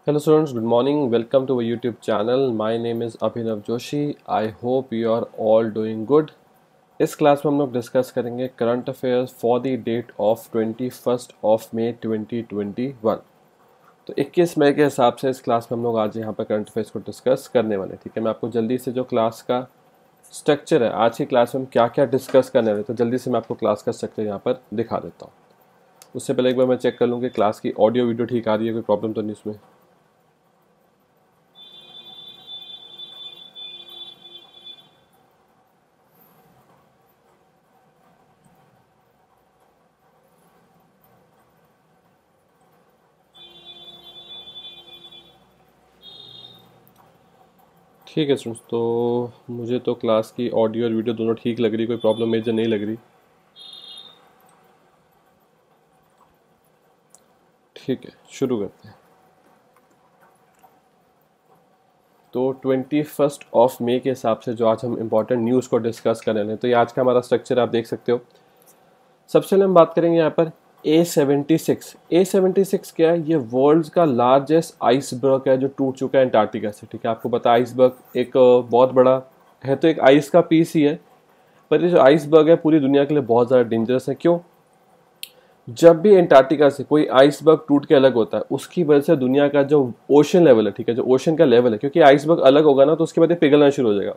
Hello students, good morning. Welcome to our YouTube channel. My name is Abhinav Joshi. I hope you are all doing good. इस class में हम लोग discuss करेंगे current affairs for the date of 21 मई 2021। तो 21 मई के हिसाब से इस क्लास में हम लोग आज यहाँ पर करंट अफेयर्स को डिस्कस करने वाले हैं। ठीक है, मैं आपको जल्दी से जो क्लास का स्ट्रक्चर है, आज की क्लास में हम क्या क्या डिस्कस करने वाले, तो जल्दी से मैं आपको क्लास का स्ट्रक्चर यहाँ पर दिखा देता हूँ। उससे पहले एक बार मैं चेक कर लूँ कि क्लास की ऑडियो वीडियो ठीक आ रही है, कोई प्रॉब्लम तो नहीं इसमें। ठीक है स्टूडेंट्स, तो मुझे तो क्लास की ऑडियो और वीडियो दोनों ठीक लग रही, कोई प्रॉब्लम मेजर नहीं लग रही। ठीक है, शुरू करते हैं। तो 21 मई के हिसाब से जो आज हम इम्पोर्टेंट न्यूज़ को डिस्कस कर रहे हैं, तो ये आज का हमारा स्ट्रक्चर आप देख सकते हो। सबसे पहले हम बात करेंगे यहाँ पर A76 क्या है? ये वर्ल्ड का लार्जेस्ट आइसबर्ग है जो टूट चुका है अंटार्कटिका से। ठीक है, आपको पता है आइसबर्ग एक बहुत बड़ा है, तो एक आइस का पीस ही है, पर ये जो आइसबर्ग है पूरी दुनिया के लिए बहुत ज़्यादा डेंजरस है। क्यों? जब भी अंटार्कटिका से कोई आइसबर्ग टूट के अलग होता है, उसकी वजह से दुनिया का जो ओशन लेवल है, ठीक है, जो ओशन का लेवल है, क्योंकि आइसबर्ग अलग होगा ना, तो उसके बाद ये पिघलना शुरू हो जाएगा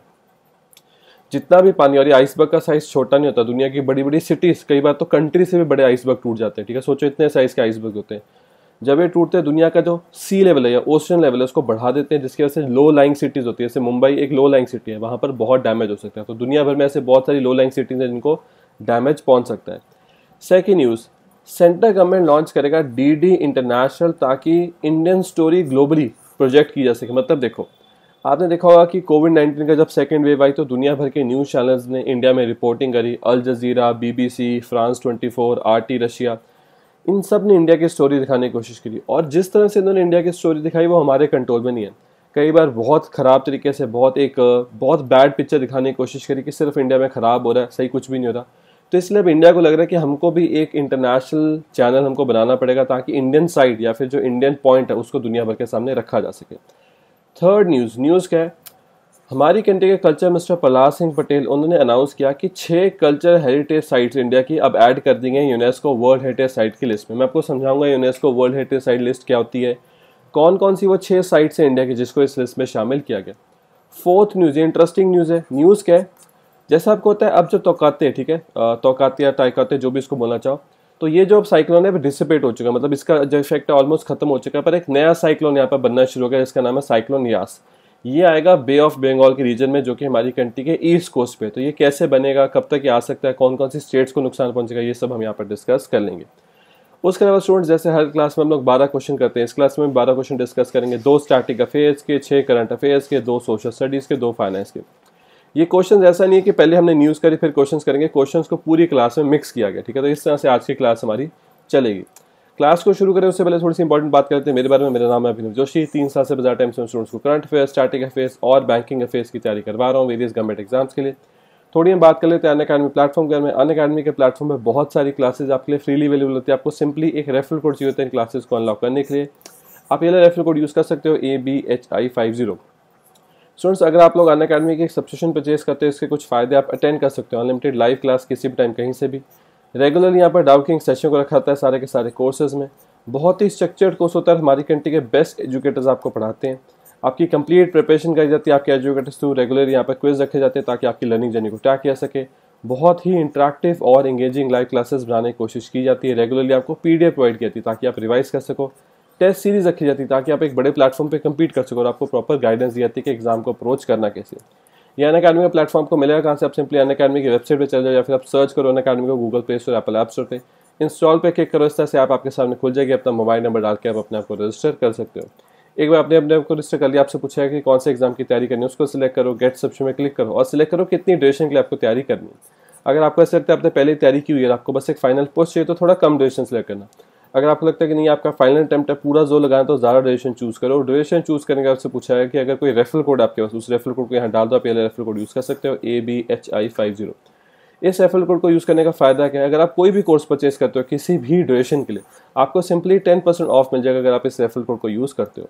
जितना भी पानी। और ये आइसबर्ग का साइज छोटा नहीं होता, दुनिया की बड़ी बड़ी सिटीज, कई बार तो कंट्री से भी बड़े आइसबर्ग टूट जाते हैं। ठीक है, सोचो इतने साइज के आइसबर्ग होते हैं। जब ये टूटते हैं, दुनिया का जो सी लेवल है या ओशन लेवल है उसको बढ़ा देते हैं, जिसकी वजह से लो लाइंग सिटीज होती है। जैसे मुंबई एक लो लाइंग सिटी है, वहां पर बहुत डैमेज हो सकता है। तो दुनिया भर में ऐसे बहुत सारी लो लाइंग सिटीज हैं जिनको डैमेज पहुंच सकता है। Second news, central government launch करेगा डीडी इंटरनेशनल, ताकि इंडियन स्टोरी ग्लोबली प्रोजेक्ट की जा सके। मतलब देखो, आपने देखा होगा कि कोविड-19 का जब सेकेंड वेव आई तो दुनिया भर के न्यूज़ चैनल्स ने इंडिया में रिपोर्टिंग करी। Al Jazeera, BBC, France 24, RT Russia, इन सब ने इंडिया की स्टोरी दिखाने की कोशिश करी। और जिस तरह से इन्होंने इंडिया की स्टोरी दिखाई वो हमारे कंट्रोल में नहीं है। कई बार बहुत ख़राब तरीके से बहुत बैड पिक्चर दिखाने की कोशिश करी कि सिर्फ इंडिया में ख़राब हो रहा है, सही कुछ भी नहीं हो रहा। तो इसलिए अब इंडिया को लग रहा है कि हमको भी एक इंटरनेशनल चैनल हमको बनाना पड़ेगा, ताकि इंडियन साइड या फिर जो इंडियन पॉइंट है उसको दुनिया भर के सामने रखा जा सके। थर्ड न्यूज़ क्या है? हमारी कंट्री के कल्चर मिनिस्टर प्रहलाद सिंह पटेल, उन्होंने अनाउंस किया कि 6 कल्चर हेरिटेज साइट्स इंडिया की अब ऐड कर दी गई यूनेस्को वर्ल्ड हेरिटेज साइट की लिस्ट में। मैं आपको समझाऊंगा UNESCO world heritage site list क्या होती है, कौन कौन सी वो 6 साइट्स हैं इंडिया की जिसको इस लिस्ट में शामिल किया गया। फोर्थ न्यूज़, ये इंटरेस्टिंग न्यूज़ है। न्यूज़ क्या है? जैसा आपको होता है अब जो तौकाते हैं, ठीक है, तौकाते या टाइकाते जो भी इसको बोलना चाहो, तो ये जो साइक्लोन है वो डिसिपेट हो चुका है, मतलब इसका जो इफेक्ट है ऑलमोस्ट खत्म हो चुका है। पर एक नया साइक्लोन यहाँ पर बनना शुरू हो गया जिसका नाम है साइक्लोन यास। ये आएगा बे ऑफ बंगाल के रीजन में, जो कि हमारी कंट्री के ईस्ट कोस्ट पे। तो ये कैसे बनेगा, कब तक ये आ सकता है, कौन कौन सी स्टेट्स को नुकसान पहुंचेगा, ये सब हम यहाँ पर डिस्कस कर लेंगे। उसके अलावा स्टूडेंट्स, जैसे हर क्लास में हम लोग 12 क्वेश्चन करते हैं, इस क्लास में 12 क्वेश्चन डिस्कस करेंगे। 2 स्टैटिक अफेयर्स के, 6 करंट अफेयर्स के, 2 सोशल स्टडीज़ के, 2 फाइनेंस के। ये क्वेश्चन ऐसा नहीं है कि पहले हमने न्यूज़ करी फिर क्वेश्चंस करेंगे, क्वेश्चंस को पूरी क्लास में मिक्स किया गया। ठीक है, तो इस तरह से आज की क्लास हमारी चलेगी। क्लास को शुरू करें उससे पहले थोड़ी सी इंपॉर्टेंट बात करते हैं मेरे बारे में। मेरा नाम है अभिनव जोशी। 3 साल से ज़्यादा टाइम से स्टूडेंट्स को करंट अफेयर्स, स्टैटिक अफेयर्स और बैंकिंग अफेयर्स की तैयारी करवा रहा हूँ वेरियस गवर्नमेंट एग्जाम्स के लिए। थोड़ी हम बात कर लेते हैं अनअकैडमी प्लेटफॉर्म के बारे में। अनअकैडमी के प्लेटफॉर्म में बहुत सारी क्लासेज आपके लिए फ्रीली अवेलेबल होती है। आपको सिंपली एक रेफरल कोड चाहिए होता है इन क्लासेज को अनलॉक करने के लिए। आप ये रेफरल कोड यूज़ कर सकते हो, ABHI50। स्टूडेंट्स, अगर आप लोग अनअकैडमी की एक सब्सक्रिप्शन परचेज करते हैं, इसके कुछ फ़ायदे आप अटेंड कर सकते हो। अनलिमिटेड लाइव क्लास किसी भी टाइम कहीं से भी। रेगुलरली यहाँ पर डाउटिंग सेशन को रखा जाता है सारे के सारे कोर्सेज में। बहुत ही स्ट्रक्चर्ड कोर्स होता है, हमारी कंट्री के बेस्ट एजुकेटर्स आपको पढ़ाते हैं। आपकी कंप्लीट प्रिपरेशन करी जाती है आपके एजुकेटर्स थ्रू। रेगुलरली यहाँ पर क्विज रखे जाते हैं ताकि आपकी लर्निंग जर्नी को ट्रैक किया सके। बहुत ही इंटरेक्टिव और इंगेजिंग लाइव क्लासेस बनाने की कोशिश की जाती है। रेगुलरली आपको PDF प्रोवाइड की जाती है ताकि आप रिवाइज कर सको। टेस्ट सीरीज रखी जाती है ताकि आप एक बड़े प्लेटफॉर्म पे कम्पीट कर सको, और आपको प्रॉपर गाइडेंस दी जाती है कि एग्जाम को अप्रोच करना कैसे। ये अनअकैडमी का प्लेटफॉर्म को मिलेगा कहाँ से? आप सिंपली अनअकैडमी की वेबसाइट पे चल जाओ या फिर आप सर्च करो अनअकैडमी को Google play store, Apple app store पे। इंस्टॉल पे क्लिक करो, इस तरह से आपके सामने खुल जाएगी। अपना मोबाइल नंबर डाल के आप अपने आप को रजिस्टर कर सकते हो। एक बार अपने आप को रजिस्टर कर लिया, आपसे पूछा है कि कौन से एग्जाम की तैयारी करनी है, उसको सिलेक्ट करो, गेट सब्सक्रिप्शन में क्लिक करो और सिलेक्ट करो कितनी ड्यूरेशन के लिए आपको तैयारी करनी है। अगर आपको ऐसा लगता है आपने पहले तैयारी की हुई है, आपको बस एक फाइनल पोस्ट चाहिए, तो थोड़ा कम ड्यूरेशन सिलेक्ट करना। अगर आपको लगता है कि नहीं आपका फाइनल अटेम्प्ट है, पूरा जोर लगाना, तो ज़्यादा ड्यूरेशन चूज करो। ड्यूरेशन चूज करने के बाद आपसे पूछा है कि अगर कोई रेफरल कोड आपके पास, उस रेफरल कोड को यहाँ डाल दो। आप पहले रेफरल कोड यूज़ कर सकते हो, ABHI50। इस रेफरल कोड को यूज़ करने का फ़ायदा क्या है? अगर आप कोई भी कोर्स परचेज करते हो किसी भी ड्यूरेशन के लिए, आपको सिंपली 10% ऑफ मिल जाएगा अगर आप इस रेफरल कोड को यूज़ करते हो।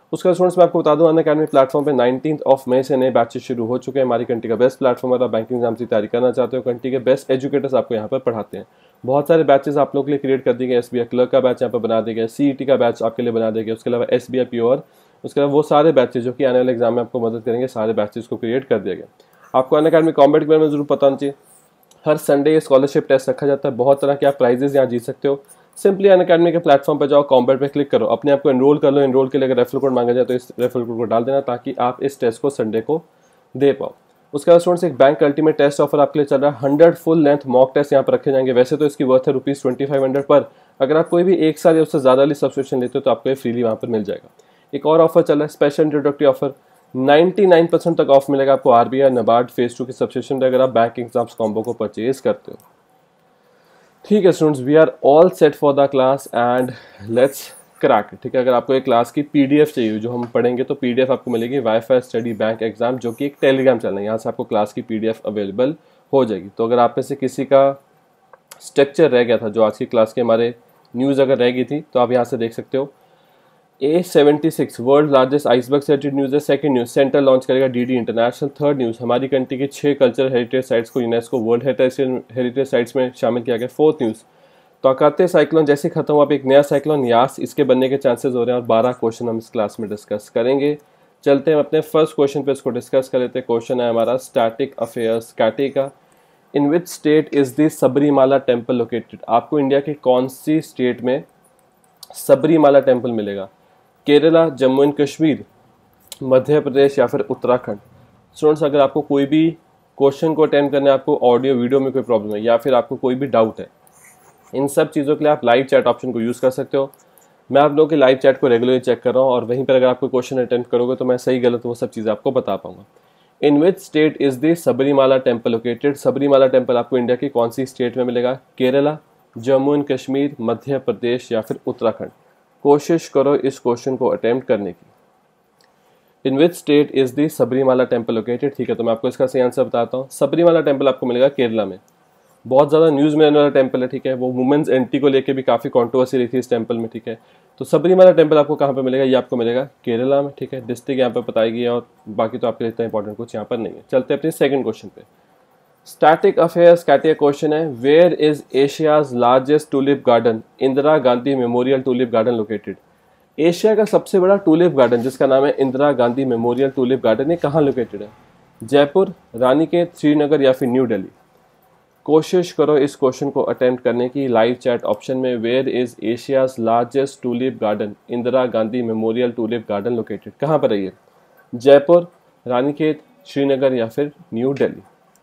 उसका स्टूडेंट्स मैं आपको बता दूं, अनअकैडमी प्लेटफॉर्म पे 19 मई से नए बैचेस शुरू हो चुके हैं। हमारी कंट्री का बेस्ट प्लेटफॉर्म है। आप बैंकिंग एग्जाम की तैयारी करना चाहते हो, कंट्री के बेस्ट एजुकेटर्स आपको यहाँ पर पढ़ाते हैं। बहुत सारे बैचेस आप लोगों के लिए क्रिएट कर दिए गए। SBI क्लर्क का बैच यहाँ पर बना दिया गया, CET का बैच आपके लिए बना दिया गया, उसके अलावा SBI प्योर, उसके अलावा वो सारे बैचेस जो कि आने वाले एग्जाम में आपको मदद करेंगे, सारे बैचेस को क्रिएट कर दिया गया। आपको अनअकैडमी कॉम्बैट के बारे में जरूर पता होना चाहिए। हर संडे स्कॉलरशिप टेस्ट रखा जाता है। बहुत तरह के आप प्राइजेस यहाँ जीत सकते हो। सिंपली अनअकैडमी के प्लेटफॉर्म पर जाओ, कॉम्बैट पे क्लिक करो, अपने आप को एनरोल कर लो। एनरोल के लिए अगर रेफरल कोड मांगा जाए तो इस रेफरल कोड को डाल देना ताकि आप इस टेस्ट को संडे को दे पाओ। उसके बाद स्टूडेंट्स एक बैंक अल्टीमेट टेस्ट ऑफर आपके लिए चल रहा है। 100 फुल लेंथ मॉक टेस्ट यहाँ पर रखे जाएंगे। वैसे तो इसकी वर्थ है ₹2500 पर, अगर आप कोई भी एक साल या उससे ज़्यादा वाली सब्सक्रिप्शन लेते हो तो आपको ये फ्रीली वहाँ पर मिल जाएगा। एक और ऑफर चल रहा है, स्पेशल इंट्रोडक्टरी ऑफर। 99% तक ऑफ मिलेगा आपको RBI नाबार्ड फेज 2 की सब्सक्रिप्शन अगर आप बैंक एग्जाम्स कॉम्बो को परचेज करते हो। ठीक है students, we are all set for the class and let's crack. ठीक है, अगर आपको एक क्लास की PDF चाहिए जो हम पढ़ेंगे तो PDF आपको मिलेगी वाईफाई स्टडी बैंक एग्जाम, जो कि एक टेलीग्राम चैनल है। यहाँ से आपको क्लास की PDF अवेलेबल हो जाएगी। तो अगर आप में से किसी का स्ट्रक्चर रह गया था, जो आज की क्लास के हमारे न्यूज़ अगर रह गई थी, तो आप यहाँ से देख सकते हो। A76 वर्ल्ड लार्जेस्ट आइसबर्ग से रिलेटेड न्यूज़ है। सेकंड न्यूज़, सेंटर लॉन्च करेगा DD इंटरनेशनल। थर्ड न्यूज़, हमारी कंट्री के 6 कल्चरल हेरिटेज साइट्स को यूनेस्को वर्ल्ड हेरिटेज साइट्स में शामिल किया गया। फोर्थ न्यूज़, तौकाते साइक्लोन जैसे खत्म हुआ, अब एक नया साइक्लोन यास, इसके बनने के चांसेस हो रहे हैं। और 12 क्वेश्चन हम इस क्लास में डिस्कस करेंगे। चलते हैं अपने फर्स्ट क्वेश्चन पे, इसको डिस्कस कर लेते हैं। क्वेश्चन है हमारा स्टैटिक अफेयर्स कैटे का। In which state is the Sabarimala temple located? आपको इंडिया के कौन सी स्टेट में सबरीमाला टेम्पल मिलेगा? केरला, जम्मू एंड कश्मीर, मध्य प्रदेश या फिर उत्तराखंड? स्टूडेंट्स, अगर आपको कोई भी क्वेश्चन को अटेंड करना है, आपको ऑडियो वीडियो में कोई प्रॉब्लम है या फिर आपको कोई भी डाउट है, इन सब चीज़ों के लिए आप लाइव चैट ऑप्शन को यूज़ कर सकते हो। मैं आप लोगों के लाइव चैट को रेगुलरली चेक कर रहा हूँ और वहीं पर अगर आप कोई क्वेश्चन अटेंड करोगे तो मैं सही गलत वो सब चीज़ें आपको बता पाऊंगा। In which state is the Sabarimala temple located? Sabarimala temple आपको इंडिया की कौन सी स्टेट में मिलेगा? केरला, जम्मू एंड कश्मीर, मध्य प्रदेश या फिर उत्तराखंड? कोशिश करो इस क्वेश्चन को अटेम्प्ट करने की। In which state is the Sabarimala temple located? ठीक है, तो मैं आपको इसका सही आंसर बताता हूँ। सबरीमाला टेम्पल आपको मिलेगा केरला में। बहुत ज़्यादा न्यूज़ में रहने वाला टेम्पल है। ठीक है, वो वुमेन्स एंट्री को लेकर भी काफ़ी कॉन्ट्रोवर्सी रही थी इस टेम्पल में। ठीक है, तो सबरीमाला टेम्पल आपको कहाँ पे मिलेगा? ये आपको मिलेगा केरला में। ठीक है, डिस्ट्रिक्ट यहाँ पर बताई गई है और बाकी तो आपके लिए इतना इंपॉर्टेंट कुछ यहाँ पर नहीं है। चलते हैं अपने सेकंड क्वेश्चन पे। स्टैटिक अफेयर्स कैटे क्वेश्चन है, where is Asia's largest tulip garden Indira Gandhi memorial tulip garden located? Asia का सबसे बड़ा टूलिप गार्डन जिसका नाम है Indira Gandhi memorial tulip garden, ये कहाँ लोकेटेड है? जयपुर, रानीखेत, श्रीनगर या फिर न्यू दिल्ली? कोशिश करो इस क्वेश्चन को अटेम्प्ट करने की। लाइव चैट ऑप्शन में where is Asia's largest tulip garden Indira Gandhi memorial tulip garden located, कहाँ पर है ये? जयपुर, रानीखेत, श्रीनगर या फिर न्यू दिल्ली?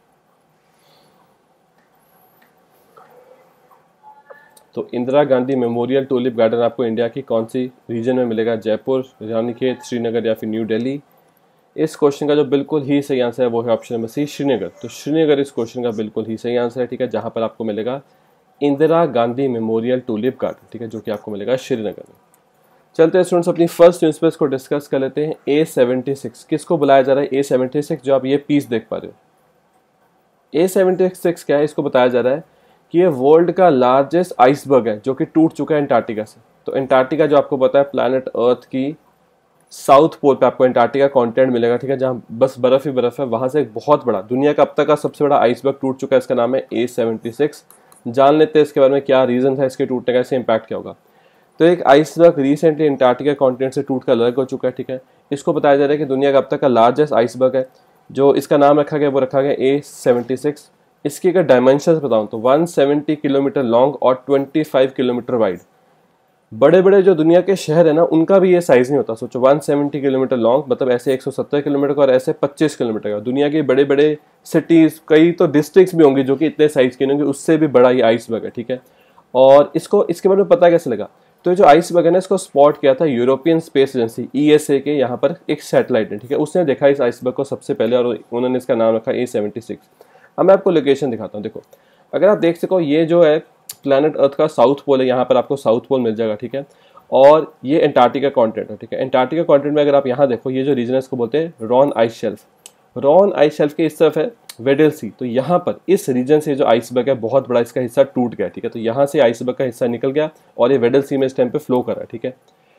तो Indira Gandhi memorial tulip garden आपको इंडिया की कौन सी रीजन में मिलेगा? जयपुर, रानीखेत, श्रीनगर या फिर न्यू दिल्ली? इस क्वेश्चन का जो बिल्कुल ही सही आंसर है वो है ऑप्शन नंबर सी, श्रीनगर। तो श्रीनगर इस क्वेश्चन का बिल्कुल ही सही आंसर है। ठीक है, जहां पर आपको मिलेगा Indira Gandhi memorial tulip garden. ठीक है, जो कि आपको मिलेगा श्रीनगर में। चलते हैं स्टूडेंट्स अपनी फर्स्ट न्यूज़ पेपर को डिस्कस कर लेते हैं। A76 किसको बुलाया जा रहा है? A76 जो आप ये पीस देख पा रहे हो, A76 क्या है? इसको बताया जा रहा है कि ये वर्ल्ड का लार्जेस्ट आइसबर्ग है जो कि टूट चुका है अंटार्कटिका से। तो अंटार्कटिका जो आपको पता है प्लैनेट अर्थ की साउथ पोल पे आपको अंटार्कटिका कॉन्टिनेंट मिलेगा। ठीक है, जहाँ बस बर्फ ही बर्फ है, वहां से एक बहुत बड़ा दुनिया का अब तक का सबसे बड़ा आइसबर्ग टूट चुका है। इसका नाम है A76। जान लेते हैं इसके बारे में, क्या रीजन था इसके टूटने का, इससे इम्पैक्ट क्या होगा। तो एक आइसबर्ग रिसेंटली अंटार्कटिका कॉन्टिनेंट से टूट कर अलग हो चुका है। ठीक है, इसको बताया जा रहा है कि दुनिया का अब तक का लार्जेस्ट आइसबर्ग है। जो इसका नाम रखा गया वो रखा गया A76। इसकी अगर डायमेंशन बताऊं तो 170 किलोमीटर लॉन्ग और 25 किलोमीटर वाइड। बड़े बड़े जो दुनिया के शहर है ना, उनका भी ये साइज नहीं होता। सोचो 170 किलोमीटर लॉन्ग मतलब ऐसे 170 किलोमीटर का और ऐसे 25 किलोमीटर का। दुनिया के बड़े बड़े सिटीज, कई तो डिस्ट्रिक्ट्स भी होंगे जो कि इतने साइज के नहीं होंगे, उससे भी बड़ा ये आइसबर्ग है। ठीक है, और इसको इसके बारे में पता कैसे लगा? तो ये जो आइसबर्ग है ना, इसको स्पॉट किया था यूरोपियन स्पेस एजेंसी ESA के यहाँ पर एक सैटेलाइट ने। ठीक है, उसने देखा इस आइसबर्ग को सबसे पहले और उन्होंने इसका नाम रखा A76। अब मैं आपको लोकेशन दिखाता हूँ। देखो, अगर आप देख सको, ये जो है प्लैनेट अर्थ का साउथ पोल है, यहाँ पर आपको साउथ पोल मिल जाएगा। ठीक है, और ये अंटार्कटिका कॉन्टिनेंट है। ठीक है, अंटार्कटिका कॉन्टिनेंट में अगर आप यहाँ देखो, ये जो रीजन है इसको बोलते हैं Ronne ice shelf. Ronne ice shelf के इस तरफ है वेडल सी। तो यहाँ पर इस रीजन से जो आइसबर्ग है बहुत बड़ा, इसका हिस्सा टूट गया। ठीक है, तो यहाँ से आइसबर्ग का हिस्सा निकल गया और ये वेडल सी में इस टाइम पे फ्लो कर रहा है। ठीक है,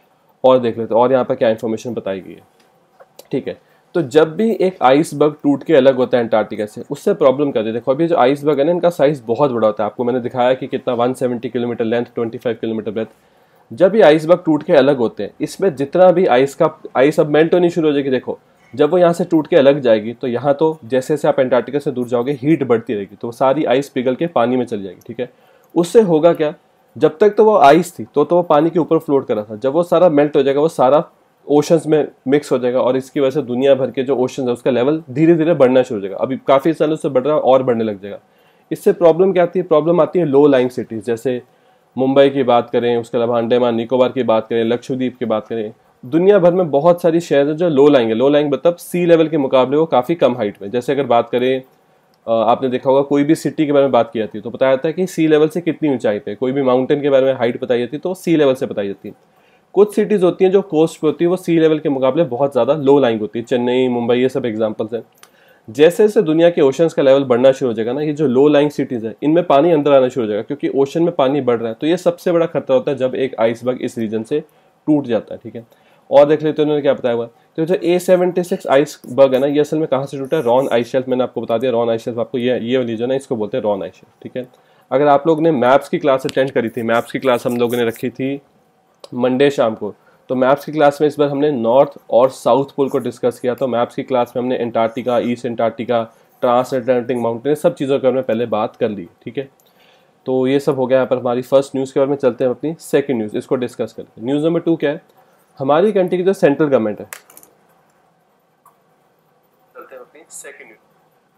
और देख लेते हैं और यहाँ पर क्या इन्फॉर्मेशन बताई गई है। ठीक है, तो जब भी एक आइसबर्ग टूट के अलग होता है अंटार्कटिका से, उससे प्रॉब्लम करती है। देखो अभी जो आइसबर्ग है ना, इनका साइज बहुत बड़ा होता है। आपको मैंने दिखाया कि कितना 170 किलोमीटर लेंथ, 25 किलोमीटर ब्रेथ। जब ये आइसबर्ग टूट के अलग होते हैं, इसमें जितना भी आइस अब मेल्ट होनी शुरू हो जाएगी। देखो जब वो यहाँ से टूट के अलग जाएगी तो यहाँ तो जैसे जैसे आप अंटार्कटिका से दूर जाओगे हीट बढ़ती रहेगी, तो सारी आइस पिघल के पानी में चली जाएगी। ठीक है, उससे होगा क्या, जब तक तो वो आइस थी तो वो पानी के ऊपर फ्लोट कर रहा था। जब वो सारा मेल्ट हो जाएगा, वो सारा ओशंस में मिक्स हो जाएगा और इसकी वजह से दुनिया भर के जो ओशन है उसका लेवल धीरे धीरे बढ़ना शुरू हो जाएगा। अभी काफ़ी सालों से बढ़ रहा है और बढ़ने लग जाएगा। इससे प्रॉब्लम क्या आती है, प्रॉब्लम आती है लो लाइंग सिटीज़, जैसे मुंबई की बात करें, उसके अलावा अंडमान निकोबार की बात करें, लक्षद्वीप की बात करें। दुनिया भर में बहुत सारी शहर है जो लो लाइंग है। लो लाइंग मतलब सी लेवल के मुकाबले वो काफ़ी कम हाइट में। जैसे अगर बात करें, आपने देखा होगा कोई भी सिटी के बारे में बात की जाती है तो बताया जाता है कि सी लेवल से कितनी ऊंचाई पे। कोई भी माउंटेन के बारे में हाइट बताई जाती है तो सी लेवल से बताई जाती है। कुछ सिटीज़ होती हैं जो कोस्ट पे होती है, वो सी लेवल के मुकाबले बहुत ज़्यादा लो लाइंग होती है। चेन्नई, मुंबई, ये सब एग्जांपल्स हैं। जैसे जैसे दुनिया के ओशंस का लेवल बढ़ना शुरू हो जाएगा ना, ये जो लो लाइंग सिटीज़ है इनमें पानी अंदर आना शुरू हो जाएगा, क्योंकि ओशन में पानी बढ़ रहा है। तो ये सबसे बड़ा खतरा होता है जब एक आइसबर्ग इस रीजन से टूट जाता है। ठीक है, और देख लेते हैं उन्होंने क्या बताया हुआ। तो जो A76 आइसबर्ग है ना, ये असल में कहाँ से टूटा है, रॉन आइस शेल्फ। मैंने आपको बता दिया रॉन आइस शेल्फ, आपको ये वाली जो ना इसको बोलते हैं रॉन आइस शेल्फ। ठीक है, अगर आप लोग ने मैप्स की क्लास अटेंड करी थी, मैप्स की क्लास हम लोगों ने रखी थी मंडे शाम को, तो मैप्स की क्लास में इस बार हमने नॉर्थ और साउथ पोल को डिस्कस किया। तो मैप्स की क्लास में हमने Antarctica, east Antarctica, transatlantic mountain, सब चीज़ों के बारे में पहले बात कर ली। ठीक है, तो ये सब हो गया यहाँ पर हमारी फर्स्ट न्यूज़ के बारे में। चलते हैं अपनी सेकंड न्यूज़, इसको डिस्कस करते हैं। न्यूज़ नंबर 2 क्या है, हमारी कंट्री की जो सेंट्रल गवर्नमेंट है। चलते हैं अपनी सेकंड न्यूज़।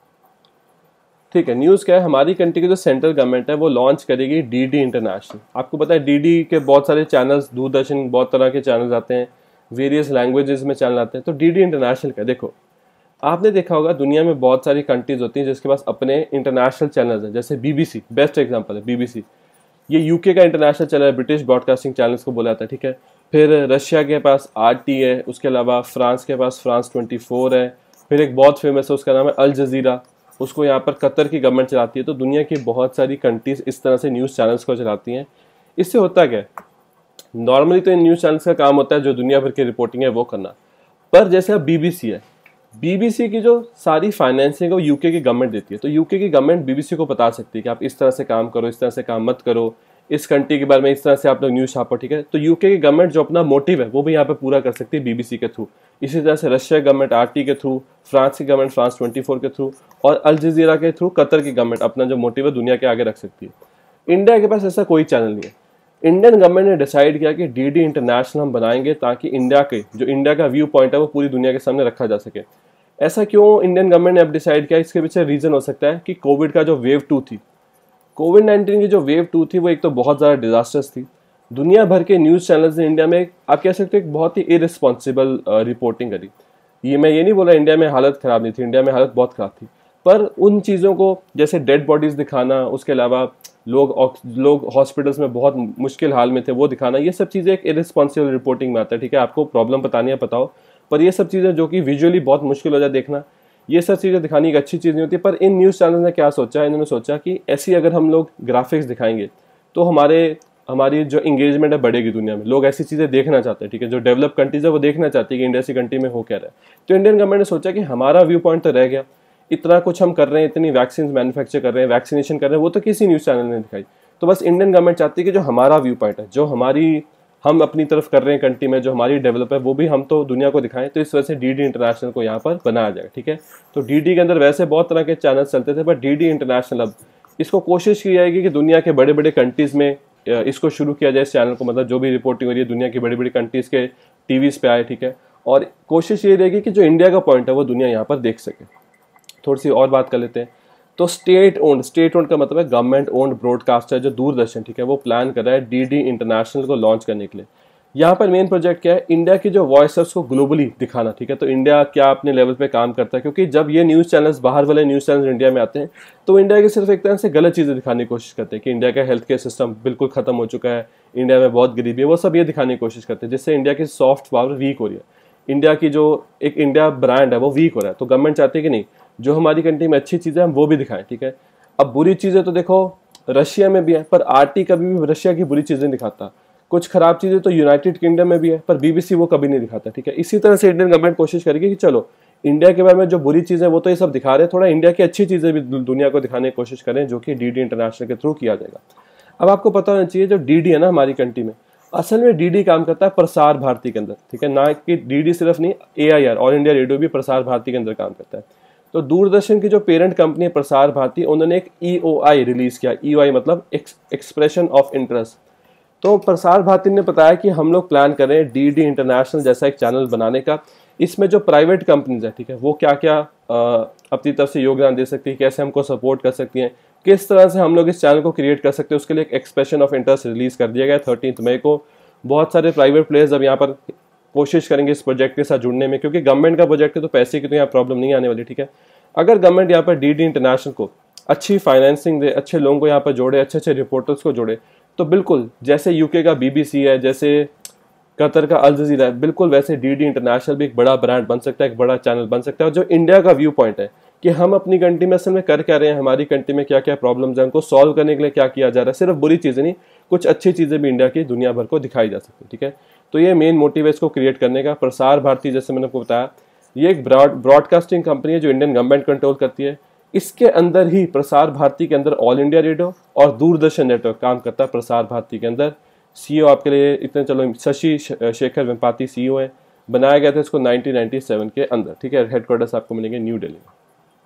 ठीक है, न्यूज़ क्या है, हमारी कंट्री की जो सेंट्रल गवर्नमेंट है वो लॉन्च करेगी डीडी इंटरनेशनल। आपको पता है डीडी के बहुत सारे चैनल्स, दूरदर्शन बहुत तरह के चैनल्स आते हैं, वेरियस लैंग्वेजेस में चैनल आते हैं। तो डीडी इंटरनेशनल क्या, देखो आपने देखा होगा दुनिया में बहुत सारी कंट्रीज होती हैं जिसके पास अपने इंटरनेशनल चैनल्स हैं। जैसे बीबीसी बेस्ट एग्जांपल है। बीबीसी ये यूके का इंटरनेशनल चैनल है, ब्रिटिश ब्रॉडकास्टिंग चैनल्स को बोला जाता है। ठीक है, फिर रशिया के पास आरटी है, उसके अलावा फ्रांस के पास फ्रांस 24 है, फिर एक बहुत फेमस है उसका नाम है अल जजीरा, उसको यहाँ पर कतर की गवर्नमेंट चलाती है। तो दुनिया की बहुत सारी कंट्रीज इस तरह से न्यूज़ चैनल्स को चलाती हैं। इससे होता क्या है, नॉर्मली तो इन न्यूज़ चैनल्स का काम होता है जो दुनिया भर की रिपोर्टिंग है वो करना, पर जैसे अब बीबीसी है, बीबीसी की जो सारी फाइनेंसिंग है वो यूके की गवर्नमेंट देती है। तो यूके की गवर्नमेंट बीबीसी को बता सकती है कि आप इस तरह से काम करो, इस तरह से काम मत करो, इस कंट्री के बारे में इस तरह से आप लोग न्यूज़ छापो। ठीक है, तो यूके की गवर्नमेंट जो अपना मोटिव है वो भी यहाँ पे पूरा कर सकती है बीबीसी के थ्रू। इसी तरह से रशिया गवर्नमेंट आरटी के थ्रू, फ्रांस की गवर्नमेंट फ्रांस 24 के थ्रू, और अल जजीरा के थ्रू कतर की गवर्नमेंट अपना जो मोटिव है दुनिया के आगे रख सकती है। इंडिया के पास ऐसा कोई चैनल नहीं है। इंडियन गवर्नमेंट ने डिसाइड किया कि डीडी इंटरनेशनल हम बनाएंगे ताकि इंडिया का व्यू पॉइंट है वो पूरी दुनिया के सामने रखा जा सके। ऐसा क्यों इंडियन गवर्नमेंट ने अब डिसाइड किया, इसके पीछे रीजन हो सकता है कि कोविड का जो वेव 2 थी, कोविड-19 की जो वेव 2 थी वो एक तो बहुत ज़्यादा डिजास्टर्स थी। दुनिया भर के न्यूज़ चैनल्स ने इंडिया में आप कह सकते हो एक बहुत ही इररिस्पॉन्सिबल रिपोर्टिंग करी। मैं ये नहीं बोला इंडिया में हालत ख़राब नहीं थी, इंडिया में हालत बहुत ख़राब थी, पर उन चीज़ों को जैसे डेड बॉडीज़ दिखाना, उसके अलावा लोग हॉस्पिटल्स में बहुत मुश्किल हाल में थे वो दिखाना, ये सब चीज़ें एक इररिस्पॉन्सिबल रिपोर्टिंग में आता है। ठीक है, आपको प्रॉब्लम बतानी है बताओ, पर ये सब चीज़ें जो कि विजुअली बहुत मुश्किल हो जाए देखना, ये सब चीज़ें दिखानी एक अच्छी चीज़ नहीं होती। पर इन न्यूज़ चैनल ने क्या सोचा, इन्होंने सोचा कि ऐसी अगर हम लोग ग्राफिक्स दिखाएंगे तो हमारी जो इंगेजमेंट है बढ़ेगी दुनिया में, लोग ऐसी चीज़ें देखना चाहते हैं। ठीक है, जो डेवलप कंट्रीज है वो देखना चाहती है कि इंडिया सी कंट्री में हो क्या रहा है। तो इंडियन गवर्नमेंट ने सोचा कि हमारा व्यू पॉइंट तो रह गया, इतना कुछ हम कर रहे हैं, इतनी वैक्सीन मैन्युफैक्चर कर रहे हैं, वैक्सीनेशन कर रहे हैं, वो तो किसी न्यूज़ चैनल ने दिखाई। तो बस इंडियन गवर्नमेंट चाहती है कि जो हमारा व्यू पॉइंट है, जो हम अपनी तरफ कर रहे हैं कंट्री में, जो हमारी डेवलप है वो भी हम तो दुनिया को दिखाएं। तो इस वजह से डीडी इंटरनेशनल को यहाँ पर बनाया जाएगा। ठीक है, तो डीडी के अंदर वैसे बहुत तरह के चैनल चलते थे, बट डीडी इंटरनेशनल अब इसको कोशिश की जाएगी कि दुनिया के बड़े बड़े कंट्रीज में इसको शुरू किया जाए, इस चैनल को। मतलब जो भी रिपोर्टिंग हो रही है दुनिया की बड़ी बड़ी कंट्रीज के टीवीज पे आए। ठीक है, और कोशिश ये रहेगी कि जो इंडिया का पॉइंट है वो दुनिया यहाँ पर देख सके। थोड़ी सी और बात कर लेते हैं। तो स्टेट ओन्ड का मतलब है गवर्नमेंट ओन्ड ब्रॉडकास्टर जो दूरदर्शन, ठीक है, वो प्लान कर रहा है डीडी इंटरनेशनल को लॉन्च करने के लिए। यहाँ पर मेन प्रोजेक्ट क्या है, इंडिया की जो वॉइस है उसको ग्लोबली दिखाना। ठीक है, तो इंडिया क्या अपने लेवल पे काम करता है, क्योंकि जब ये न्यूज़ चैनल्स, बाहर वाले न्यूज़ चैनल्स इंडिया में आते हैं तो इंडिया की सिर्फ एक तरह से गलत चीज़ें दिखाने की कोशिश करते हैं कि इंडिया का हेल्थ केयर सिस्टम बिल्कुल खत्म हो चुका है, इंडिया में बहुत गरीबी है, वो सब ये दिखाने की कोशिश करते हैं, जिससे इंडिया की सॉफ्ट पावर वीक हो रही है, इंडिया की जो एक इंडिया ब्रांड है वो वीक हो रहा है। तो गवर्नमेंट चाहती है कि नहीं, जो हमारी कंट्री में अच्छी चीज़ें हम वो भी दिखाएं। ठीक है, अब बुरी चीज़ें तो देखो रशिया में भी है, पर आरटी कभी भी रशिया की बुरी चीज़ें दिखाता, कुछ खराब चीज़ें तो यूनाइटेड किंगडम में भी है, पर बीबीसी वो कभी नहीं दिखाता, ठीक है। इसी तरह से इंडियन गवर्नमेंट कोशिश करेगी कि चलो इंडिया के बारे में जो बुरी चीज़ें वो तो ये सब दिखा रहे हैं, थोड़ा इंडिया की अच्छी चीज़ें भी दुनिया को दिखाने की कोशिश करें, जो कि डीडी इंटरनेशनल के थ्रू किया जाएगा। अब आपको पता होना चाहिए जो डीडी है ना हमारी कंट्री में, असल में डीडी काम करता है प्रसार भारती के अंदर, ठीक है, ना कि डीडी सिर्फ नहीं, एआईआर ऑल इंडिया रेडियो भी प्रसार भारती के अंदर काम करता है। तो दूरदर्शन की जो पेरेंट कंपनी है प्रसार भारती, उन्होंने एक ईओआई रिलीज किया, ईओआई मतलब एक्सप्रेशन ऑफ इंटरेस्ट। तो प्रसार भारती ने बताया कि हम लोग प्लान कर रहे हैं डीडी इंटरनेशनल जैसा एक चैनल बनाने का। इसमें जो प्राइवेट कंपनीज है, ठीक है, वो क्या क्या अपनी तरफ से योगदान दे सकती है, कैसे हमको सपोर्ट कर सकती हैं, किस तरह से हम लोग इस चैनल को क्रिएट कर सकते हैं, उसके लिए एक एक्सप्रेशन ऑफ इंटरेस्ट रिलीज कर दिया गया 13 मई को। बहुत सारे प्राइवेट प्लेयर्स अब यहाँ पर कोशिश करेंगे इस प्रोजेक्ट के साथ जुड़ने में, क्योंकि गवर्नमेंट का प्रोजेक्ट है तो पैसे की तो यहाँ प्रॉब्लम नहीं आने वाली, ठीक है। अगर गवर्नमेंट यहाँ पर डीडी इंटरनेशनल को अच्छी फाइनेंसिंग दे, अच्छे लोगों को यहाँ पर जोड़े, अच्छे अच्छे रिपोर्टर्स को जोड़े, तो बिल्कुल जैसे यूके का बीबीसी है, जैसे कतर का अल जजीरा है, बिल्कुल वैसे डीडी इंटरनेशनल भी एक बड़ा ब्रांड बन सकता है, एक बड़ा चैनल बन सकता है। और जो इंडिया का व्यू पॉइंट है कि हम अपनी कंट्री में असल में कर क्या रहे हैं, हमारी कंट्री में क्या क्या प्रॉब्लम्स हैं, उनको सॉल्व करने के लिए क्या किया जा रहा है, सिर्फ बुरी चीज़ें नहीं, कुछ अच्छी चीज़ें भी इंडिया की दुनिया भर को दिखाई जा सकती है, ठीक है। तो ये मेन मोटिव है इसको क्रिएट करने का। प्रसार भारती जैसे मैंने आपको बताया, ये एक ब्रॉडकास्टिंग कंपनी है जो इंडियन गवर्नमेंट कंट्रोल करती है। इसके अंदर ही प्रसार भारती के अंदर ऑल इंडिया रेडियो और दूरदर्शन नेटवर्क काम करता है प्रसार भारती के अंदर। सीईओ आपके लिए इतने चलो शशि शेखर वेम्पाती सीईओ है। बनाया गया था इसको 1997 के अंदर, ठीक है। हेडक्वार्टर्स आपको मिलेंगे न्यू दिल्ली में,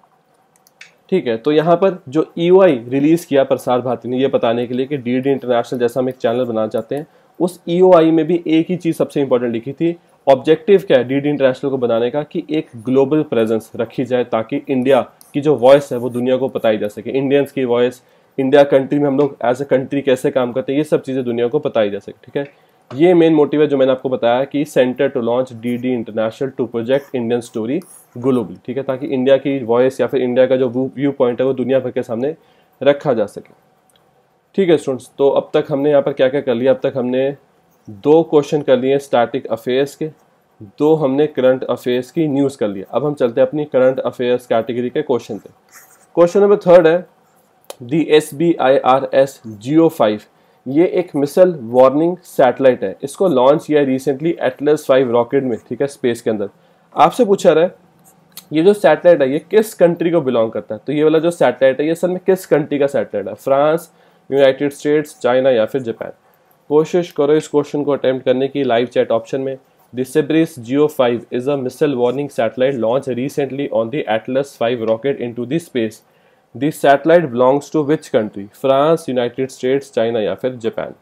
ठीक है। तो यहाँ पर जो ईओआई रिलीज किया प्रसार भारती ने, ये बताने के लिए कि डीडी इंटरनेशनल जैसा हम एक चैनल बनाना चाहते हैं, उस ईओआई में भी एक ही चीज़ सबसे इंपॉर्टेंट लिखी थी। ऑब्जेक्टिव क्या है डीडी इंटरनेशनल को बनाने का, कि एक ग्लोबल प्रेजेंस रखी जाए ताकि इंडिया की जो वॉइस है वो दुनिया को बताई जा सके। इंडियंस की वॉइस, इंडिया कंट्री में हम लोग एज ए कंट्री कैसे काम करते हैं, ये सब चीज़ें दुनिया को बताई जा सके, ठीक है। ये मेन मोटिव है जो मैंने आपको बताया कि center to launch DD international to project Indian story globally, ठीक है, ताकि इंडिया की वॉइस या फिर इंडिया का जो व्यू पॉइंट है वो दुनिया भर के सामने रखा जा सके, ठीक है स्टूडेंट्स। तो अब तक हमने यहाँ पर क्या क्या कर लिया, अब तक हमने 2 क्वेश्चन कर लिए स्टैटिक अफेयर्स के, 2 हमने करंट अफेयर्स की न्यूज़ कर लिया। अब हम चलते हैं अपनी करंट अफेयर्स कैटेगरी के क्वेश्चन पे। क्वेश्चन नंबर 3 है, दी SBIRS GEO-5, ये एक मिसाइल वार्निंग सैटेलाइट है। इसको लॉन्च किया रिसेंटली एटलस 5 रॉकेट में, ठीक है, स्पेस के अंदर। आपसे पूछा रहा है ये जो सैटेलाइट है ये किस कंट्री को बिलोंग करता है। तो ये वाला जो सैटेलाइट है ये असल में किस कंट्री का सैटेलाइट है, फ्रांस, यूनाइटेड स्टेट्स, चाइना या फिर जापान। कोशिश करो इस क्वेश्चन को अटेम्प्ट करने की लाइव चैट ऑप्शन में। The SBIRS GEO-5 is a missile warning satellite launched recently on the Atlas 5 rocket into the space. The satellite belongs to which country? France, United States, China या फिर Japan.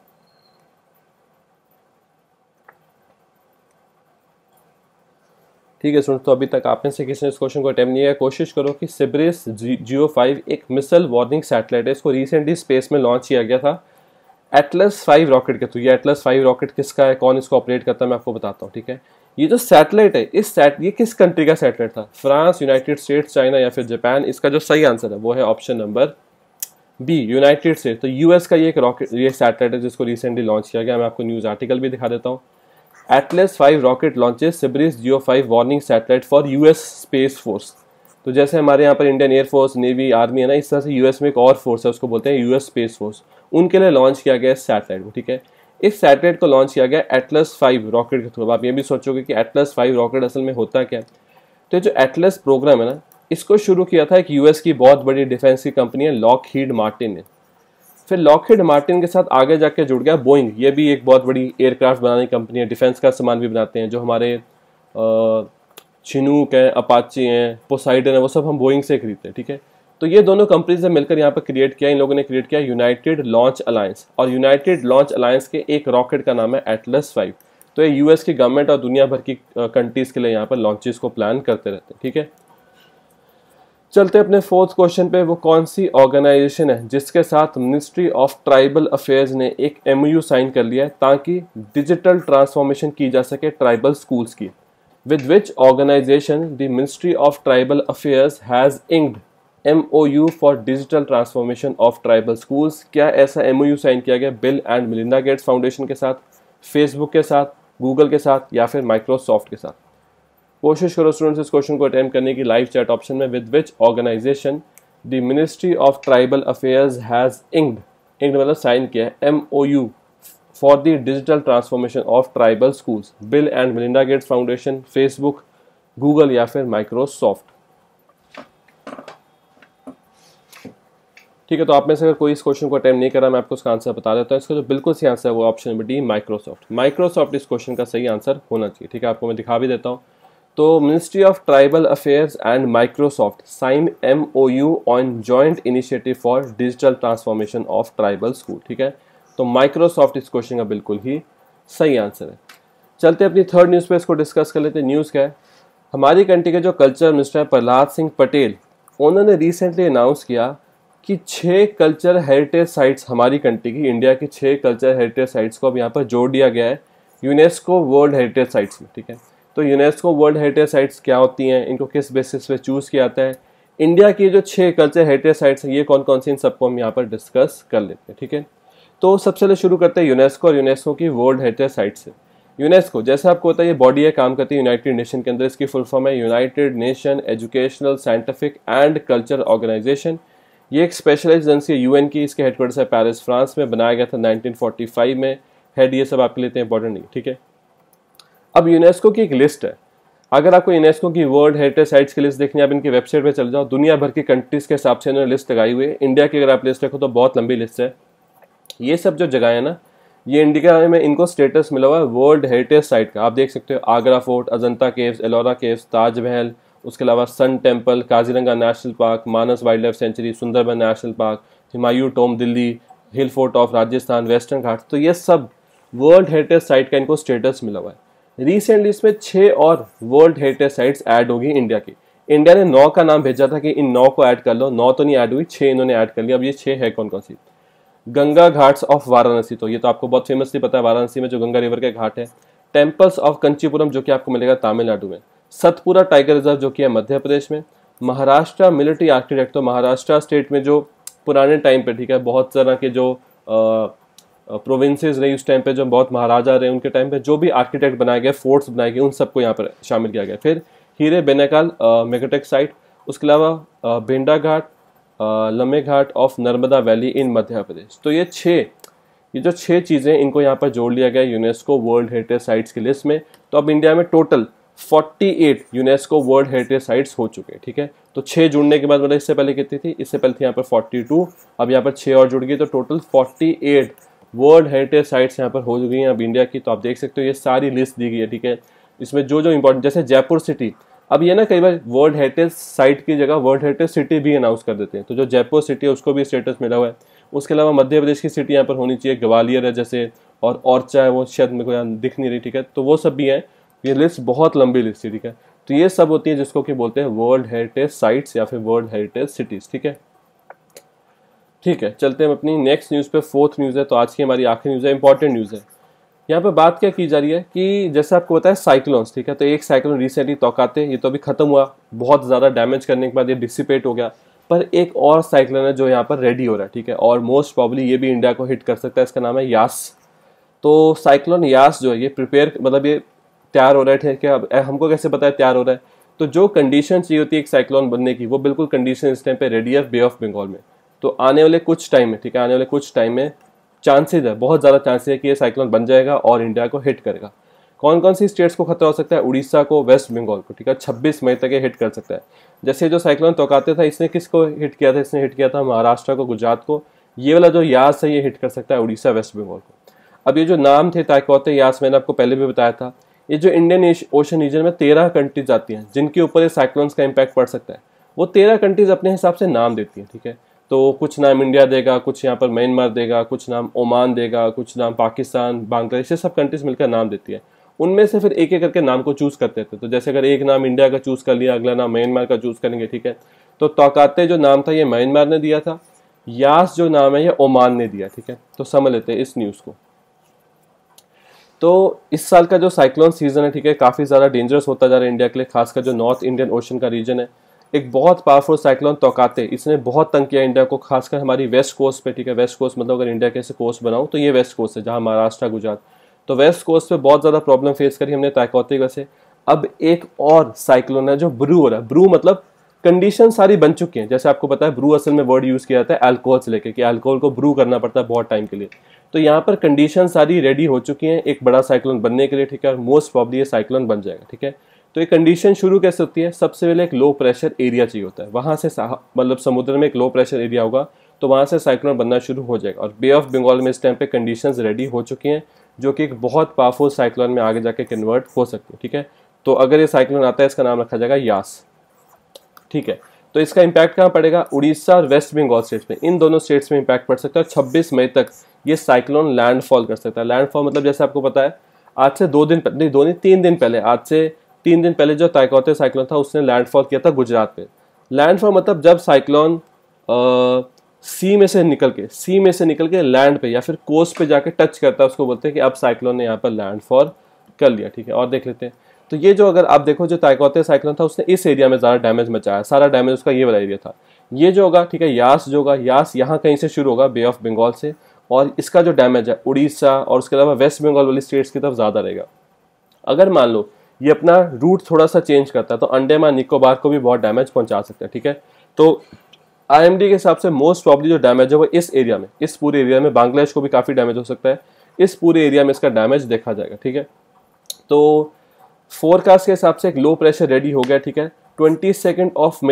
ठीक है student, तो अभी तक आप में से किसी ने इस क्वेश्चन को अटेम्प्ट नहीं किया, कोशिश करो कि सिब्रिस GEO-5 एक मिसाइल वार्निंग सैटेलाइट है। इसको रिसेंटली स्पेस में लॉन्च किया गया था एटलस 5 रॉकेट के थ्रू। ये एटलस 5 रॉकेट किसका है, कौन इसको ऑपरेट करता है, मैं आपको बताता हूँ, ठीक है। ये जो सैटेलाइट है ये किस कंट्री का सैटेलाइट था, फ्रांस, यूनाइटेड स्टेट्स, चाइना या फिर जापान। इसका जो सही आंसर है वो है option number B, United States. तो यूएस का ये एक रॉकेट, ये सैटेलाइट है जिसको रिसेंटली लॉन्च किया गया। मैं आपको न्यूज़ आर्टिकल भी दिखा देता हूँ। Atlas 5 rocket launches SBIRS GEO-5 warning satellite for US space force. तो जैसे हमारे यहाँ पर इंडियन एयरफोर्स, नेवी, आर्मी है ना, इस तरह से यूएस में एक और फोर्स है, उसको बोलते हैं यूएस स्पेस फोर्स। उनके लिए लॉन्च किया गया सैटेलाइट को, ठीक है। इस सैटेलाइट को लॉन्च किया गया एटलस 5 रॉकेट के थ्रू। आप ये भी सोचोगे कि एटलस 5 रॉकेट असल में होता क्या है। तो जो एटलस प्रोग्राम है ना, इसको शुरू किया था एक यूएस की बहुत बड़ी डिफेंस की कंपनी है लॉकहीड मार्टिन ने। फिर लॉकहीड मार्टिन के साथ आगे जाके जुड़ गया बोइंग। ये भी एक बहुत बड़ी एयरक्राफ्ट बनाने की कंपनी है, डिफेंस का सामान भी बनाते हैं। जो हमारे चिनूक है, अपाची हैं, पोसाइडन है, वो सब हम बोइंग से खरीदते हैं, ठीक है। तो ये दोनों कंपनी से मिलकर यहाँ पर क्रिएट किया, इन लोगों ने क्रिएट किया यूनाइटेड लॉन्च अलायंस। और यूनाइटेड लॉन्च अलायंस के एक रॉकेट का नाम है एटलस 5। तो ये यूएस की गवर्नमेंट और दुनिया भर की कंट्रीज के लिए यहाँ पर लॉन्चेस को प्लान करते रहते हैं, ठीक है। चलते अपने 4th क्वेश्चन पे। वो कौन सी ऑर्गेनाइजेशन है जिसके साथ मिनिस्ट्री ऑफ ट्राइबल अफेयर्स ने एक MOU साइन कर लिया है ताकि डिजिटल ट्रांसफॉर्मेशन की जा सके ट्राइबल स्कूल्स की। With which organization the Ministry of Tribal Affairs has inked MOU for digital transformation of tribal schools? क्या ऐसा MOU साइन किया गया Bill and Melinda Gates foundation के साथ, फेसबुक के साथ, गूगल के साथ या फिर माइक्रोसॉफ्ट के साथ? कोशिश करो स्टूडेंट्स इस क्वेश्चन को अटेम्प्ट करने की लाइव चैट ऑप्शन में। With which organisation the ministry of tribal affairs has inked मतलब साइन किया है MOU for the digital transformation of tribal schools? Bill and Melinda Gates foundation, Facebook, Google या फिर Microsoft? ठीक है, तो आप में से अगर कोई इस क्वेश्चन को अटेम्प्ट नहीं करा, मैं आपको उसका आंसर बता देता हूँ। इसका जो बिल्कुल सही आंसर है वो option number D, Microsoft. Microsoft इस क्वेश्चन का सही आंसर होना चाहिए। ठीक है, आपको मैं दिखा भी देता हूँ। तो ministry of tribal affairs and Microsoft sign MOU on joint initiative for digital transformation of tribal school. ठीक है, तो माइक्रोसॉफ्ट इस क्वेश्चन का बिल्कुल ही सही आंसर है। चलते अपनी थर्ड न्यूज़ पे इसको डिस्कस कर लेते हैं। न्यूज़ क्या है? हमारी कंट्री के जो कल्चर मिनिस्टर है प्रहलाद सिंह पटेल, उन्होंने रिसेंटली अनाउंस किया कि 6 कल्चर हेरिटेज साइट्स, हमारी कंट्री की, इंडिया की 6 कल्चर हेरिटेज साइट्स को अब यहाँ पर जोड़ दिया गया है यूनेस्को वर्ल्ड हेरिटेज साइट्स में। ठीक है, तो यूनेस्को वर्ल्ड हेरिटेज साइट्स क्या होती हैं, इनको किस बेसिस पे चूज़ किया जाता है, इंडिया की जो 6 कल्चर हेरिटेज साइट्स हैं ये कौन कौन सी, इन सबको हम यहाँ पर डिस्कस कर लेते हैं। ठीक है, तो सबसे पहले शुरू करते हैं यूनेस्को और यूनेस्को की वर्ल्ड हेरिटेज साइट से। यूनेस्को, जैसे आपको पता है, ये बॉडी है, काम करती है यूनाइटेड नेशन के अंदर। इसकी फुल फॉर्म है United nation educational scientific and culture organisation. ये एक स्पेशलाइज्ड एजेंसी है UN की। इसके हेडक्वार्टर्स है पेरिस, फ्रांस में। बनाया गया था 1945 में। हेड ये सब आपके लिए इतने इंपॉर्टेंट नहीं। ठीक है, अब यूनेस्को की एक लिस्ट है। अगर आपको यूनेस्को की वर्ल्ड हेरिटेज साइट्स की लिस्ट देखनी है, आप इनकी वेबसाइट पे चल जाओ। दुनिया भर की कंट्रीज के हिसाब से इन्होंने लिस्ट लगाई हुई है। इंडिया की अगर आप लिस्ट देखो तो बहुत लंबी लिस्ट है। ये सब जो जगह है ना, ये इंडिया में इनको स्टेटस मिला हुआ है वर्ल्ड हेरिटेज साइट का। आप देख सकते हो Agra fort, Ajanta caves, Ellora caves, Taj Mahal, उसके अलावा sun temple, Kaziranga national park, Manas wildlife sanctuary, Sundarban national park, Humayun tomb Delhi, hill fort of Rajasthan, western ghat. तो ये सब वर्ल्ड हेरिटेज साइट का इनको स्टेटस मिला हुआ है। रिसेंटली इसमें 6 और वर्ल्ड हेरिटेज साइट्स ऐड होगी इंडिया की। इंडिया ने 9 का नाम भेजा था कि इन 9 को ऐड कर लो। 9 तो नहीं ऐड हुई, 6 इन्होंने ऐड कर लिया। अब ये 6 है कौन कौन सी? गंगा घाट्स ऑफ वाराणसी, तो ये तो आपको बहुत फेमसली पता है, वाराणसी में जो गंगा रिवर के घाट है। टेम्पल्स ऑफ कंचीपुरम, जो कि आपको मिलेगा तमिलनाडु में। सतपुरा टाइगर रिजर्व, जो कि है मध्य प्रदेश में। महाराष्ट्र मिलिट्री आर्किटेक्ट, तो महाराष्ट्र स्टेट में जो पुराने टाइम पे, ठीक है, बहुत तरह के जो प्रोविंसेस रही उस टाइम पे, जो बहुत महाराजा रहे उनके टाइम पे, जो भी आर्किटेक्ट बनाए गए, फोर्ट्स बनाए गए, उन सबको यहाँ पर शामिल किया गया। फिर हीरे बेनेकाल मेगाटेक साइट, उसके अलावा भेंडा घाट, लम्बे ghat of Narmada valley in Madhya Pradesh. तो ये जो 6 चीज़ें, इनको यहाँ पर जोड़ लिया गया यूनेस्को वर्ल्ड हेरिटेज साइट्स की लिस्ट में। तो अब इंडिया में total 48 UNESCO world heritage sites हो चुके हैं। ठीक है, तो 6 जुड़ने के बाद, मतलब इससे पहले कितनी थी? इससे पहले थी यहाँ पर 42, अब यहाँ पर 6 और जुड़ गई, तो टोटल 48 वर्ल्ड हेरिटेज साइट्स यहाँ पर हो गई हैं अब इंडिया की। तो आप देख सकते हो ये सारी लिस्ट दी गई है। ठीक है, इसमें जो जो इंपॉर्टेंट, जैसे जयपुर सिटी, अब ये ना कई बार वर्ल्ड हेरिटेज साइट की जगह वर्ल्ड हेरिटेज सिटी भी अनाउंस कर देते हैं। तो जो जयपुर सिटी है उसको भी स्टेटस मिला हुआ है। उसके अलावा मध्य प्रदेश की सिटी यहाँ पर होनी चाहिए, ग्वालियर है जैसे, और औरचा है, वो शायद मेरे को यहाँ दिख नहीं रही। ठीक है, तो वो सब भी हैं। ये लिस्ट बहुत लंबी लिस्ट है। ठीक है, तो ये सब होती है जिसको कि बोलते हैं वर्ल्ड हेरिटेज साइट्स या फिर वर्ल्ड हेरिटेज सिटीज। ठीक है, ठीक है, चलते हैं अपनी नेक्स्ट न्यूज़ पे। 4th न्यूज़ है, तो आज की हमारी आखिरी न्यूज़ है, इंपॉर्टेंट न्यूज़ है। यहाँ पे बात क्या की जा रही है कि जैसे आपको पता है साइक्लोन्स, ठीक है, तो एक साइक्लोन रिसेंटली तौकाते, ये तो अभी खत्म हुआ, बहुत ज़्यादा डैमेज करने के बाद ये डिसिपेट हो गया। पर एक और साइक्लोन है जो यहाँ पर रेडी हो रहा है। ठीक है, और मोस्ट प्रॉब्ली ये भी इंडिया को हिट कर सकता है। इसका नाम है यास। तो साइक्लोन यास जो है ये प्रिपेयर, मतलब ये तैयार हो रहा है। ठीक है, अब हमको कैसे पता है तैयार हो रहा है? तो जो कंडीशन चाहिए होती है एक साइक्लोन बनने की, वो बिल्कुल कंडीशन इस टाइम पे रेडी है बे ऑफ बंगाल में। तो आने वाले कुछ टाइम में, ठीक है, आने वाले कुछ टाइम में चांसेस है, बहुत ज़्यादा चांसेस है कि ये साइक्लोन बन जाएगा और इंडिया को हिट करेगा। कौन कौन सी स्टेट्स को खतरा हो सकता है? उड़ीसा को, वेस्ट बंगाल को। ठीक है, 26 मई तक ये हिट कर सकता है। जैसे जो साइक्लोन तौकाते था, इसने किसको हिट किया था? इसने हिट किया था महाराष्ट्र को, गुजरात को। ये वाला जो यास है ये हिट कर सकता है उड़ीसा, वेस्ट बंगाल को। अब ये जो नाम थे ताइकोते यास, मैंने आपको पहले भी बताया था, ये जो इंडियन ओशन रीजन में 13 कंट्रीज आती हैं जिनके ऊपर ये साइक्लोन्स का इम्पैक्ट पड़ सकता है। वो 13 कंट्रीज अपने हिसाब से नाम देती हैं। ठीक है, तो कुछ नाम इंडिया देगा, कुछ यहाँ पर म्यांमार देगा, कुछ नाम ओमान देगा, कुछ नाम पाकिस्तान, बांग्लादेश, ये सब कंट्रीज मिलकर नाम देती है। उनमें से फिर एक एक करके नाम को चूज करते थे। तो जैसे अगर एक नाम इंडिया का चूज कर लिया, अगला नाम म्यांमार का चूज करेंगे। ठीक है, तो तौकाते जो नाम था ये म्यांमार ने दिया था, यास जो नाम है ये ओमान ने दिया। ठीक है, तो समझ लेते हैं इस न्यूज़ को। तो इस साल का जो साइक्लोन सीजन है, ठीक है, काफ़ी ज़्यादा डेंजरस होता जा रहा है इंडिया के लिए, खासकर जो नॉर्थ इंडियन ओशन का रीजन है। एक बहुत पावरफुल साइक्लोन तौकाते, इसने बहुत तंग किया इंडिया को, खासकर हमारी वेस्ट कोस्ट पे। ठीक है, वेस्ट कोस्ट मतलब अगर इंडिया के ऐसे कोस्ट बनाऊँ तो ये वेस्ट कोस्ट है, जहाँ महाराष्ट्र, गुजरात, तो वेस्ट कोस्ट पे बहुत ज़्यादा प्रॉब्लम फेस करी हमने ताइकोते की वजह से। अब एक और साइक्लोन है जो ब्रू हो रहा है। ब्रू मतलब कंडीशन सारी बन चुकी हैं। जैसे आपको पता है ब्रू असल में वर्ड यूज किया जाता है अल्कोहल से लेकर, कि अल्कोहल को ब्रू करना पड़ता है बहुत टाइम के लिए। तो यहाँ पर कंडीशन सारी रेडी हो चुकी हैं एक बड़ा साइक्लोन बनने के लिए, ठीक है, और मोस्ट प्रॉब्ली ये साइक्लोन बन जाएगा, ठीक है। तो ये कंडीशन शुरू कैसे होती है, सबसे पहले एक लो प्रेशर एरिया चाहिए होता है, वहां से मतलब समुद्र में एक लो प्रेशर एरिया होगा तो वहां से साइक्लोन बनना शुरू हो जाएगा। और बे ऑफ बंगाल में इस टाइम पे कंडीशंस रेडी हो चुकी हैं जो कि एक बहुत पावरफुल साइक्लोन में आगे जाके कन्वर्ट हो सकती है, ठीक है। तो अगर ये साइक्लोन आता है इसका नाम रखा जाएगा यास, ठीक है। तो इसका इंपैक्ट कहाँ पड़ेगा, उड़ीसा और वेस्ट बंगाल स्टेट्स में, इन दोनों स्टेट्स में इंपैक्ट पड़ सकता है। 26 मई तक ये साइक्लोन लैंडफॉल कर सकता है। लैंडफॉल मतलब जैसे आपको पता है आज से 3 दिन पहले, आज से 3 दिन पहले जो ताइकोते साइक्लोन था उसने लैंडफॉल किया था गुजरात पे। लैंडफॉल मतलब जब साइक्लोन सी में से निकल के लैंड पे या फिर कोस्ट पे जाके टच करता है, उसको बोलते हैं कि अब साइक्लोन ने यहाँ पर लैंडफॉल कर लिया, ठीक है। और देख लेते हैं, तो ये जो अगर आप देखो जो ताइकोते साइक्लोन था उसने इस एरिया में ज़्यादा डैमेज मचाया, सारा डैमेज उसका ये वाला एरिया था। ये जो होगा, ठीक है, यास जो होगा, यास यहाँ कहीं से शुरू होगा बे ऑफ बंगाल से, और इसका जो डैमेज है उड़ीसा और उसके अलावा वेस्ट बंगाल वाली स्टेट्स की तरफ ज़्यादा रहेगा। अगर मान लो ये अपना रूट थोड़ा सा चेंज करता है तो अंडमान निकोबार को भी बहुत डैमेज पहुंचा सकता है, ठीक है। तो आईएमडी के हिसाब से मोस्ट प्रॉब्ली जो डैमेज है वो इस एरिया में, इस पूरे एरिया में, बांग्लादेश को भी काफ़ी डैमेज हो सकता है, इस पूरे एरिया में इसका डैमेज देखा जाएगा, ठीक है। तो फोरकास्ट के हिसाब से एक लो प्रेशर रेडी हो गया, ठीक है। 22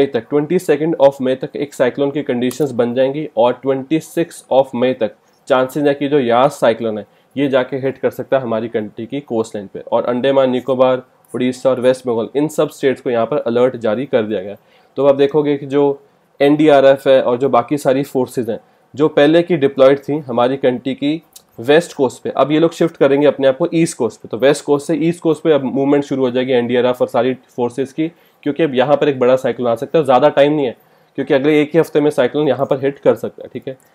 मई तक एक साइक्लोन की कंडीशंस बन जाएंगी और 26 मई तक चांसेस है कि जो यास साइक्लोन है ये जाके हिट कर सकता है हमारी कंट्री की कोस्ट लाइन पे, और अंडमान निकोबार, उड़ीसा और वेस्ट बंगाल इन सब स्टेट्स को यहाँ पर अलर्ट जारी कर दिया गया। तो आप देखोगे कि जो एनडीआरएफ है और जो बाकी सारी फोर्सेज हैं जो पहले की डिप्लॉयड थी हमारी कंट्री की वेस्ट कोस्ट पे, अब ये लोग शिफ्ट करेंगे अपने आप को ईस्ट कोस्ट पे। तो वेस्ट कोस्ट से ईस्ट कोस्ट पे अब मूवमेंट शुरू हो जाएगी एनडीआरएफ और सारी फोर्सेज की, क्योंकि अब यहाँ पर एक बड़ा साइक्लोन आ सकता है। ज़्यादा टाइम नहीं है क्योंकि अगले एक ही हफ्ते में साइक्लोन यहाँ पर हिट कर सकता है, ठीक है।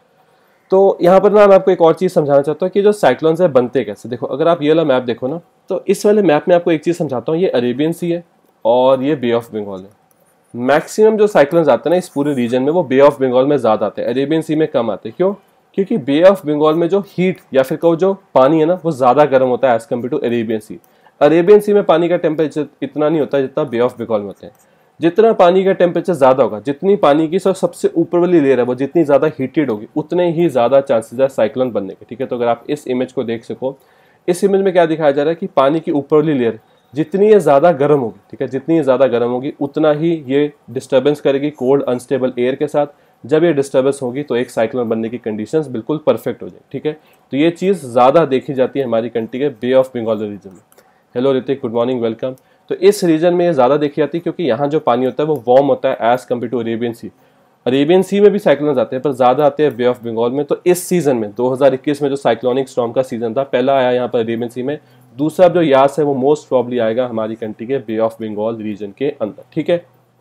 तो यहाँ पर ना मैं आपको एक और चीज़ समझाना चाहता हूँ कि जो साइक्लोन्स है बनते कैसे। देखो अगर आप ये वाला मैप देखो ना, तो इस वाले मैप में आपको एक चीज़ समझाता हूँ, ये अरेबियन सी है और ये बे ऑफ बंगाल है। मैक्सिमम जो साइक्लोन्स आते हैं ना इस पूरे रीजन में वो बे ऑफ बंगाल में ज़्यादा आते हैं, अरेबियन सी में कम आते हैं। क्यों? क्योंकि बे ऑफ बंगाल में जो हीट या फिर कहो जो पानी है ना वो ज़्यादा गर्म होता है as compare to Arabian Sea. Arabian Sea में पानी का टेम्परेचर इतना नहीं होता जितना बे ऑफ बंगाल में होते हैं। जितना पानी का टेम्परेचर ज़्यादा होगा, जितनी पानी की सबसे ऊपर वाली लेयर है वो जितनी ज़्यादा हीटेड होगी, उतने ही ज़्यादा चांसेस है साइक्लोन बनने के, ठीक है। तो अगर आप इस इमेज को देख सको, इस इमेज में क्या दिखाया जा रहा है कि पानी की ऊपर वाली लेयर जितनी ये ज़्यादा गर्म होगी, ठीक है, जितनी ये ज़्यादा गर्म होगी उतना ही ये डिस्टर्बेंस करेगी कोल्ड अनस्टेबल एयर के साथ। जब ये डिस्टर्बेंस होगी तो एक साइक्लोन बनने की कंडीशंस बिल्कुल परफेक्ट हो जाए, ठीक है। तो ये चीज़ ज़्यादा देखी जाती है हमारी कंट्री के बे ऑफ बंगाल रीजन में। Hello Hrithik, good morning, welcome. तो इस रीजन में ये ज़्यादा देखी जाती है क्योंकि यहाँ जो पानी होता है वो वार्म होता है as compare to Arabian Sea. Arabian Sea में भी साइक्लोन आते हैं पर ज़्यादा आते हैं बे ऑफ बंगाल में। तो इस सीजन में 2021 में जो साइक्लोनिक स्टॉर्म का सीजन था, पहला आया यहाँ पर अरेबियन सी में, दूसरा जो यास है वो मोस्ट प्रॉब्ली आएगा हमारी कंट्री के बे ऑफ बंगाल रीजन के अंदर, ठीक है।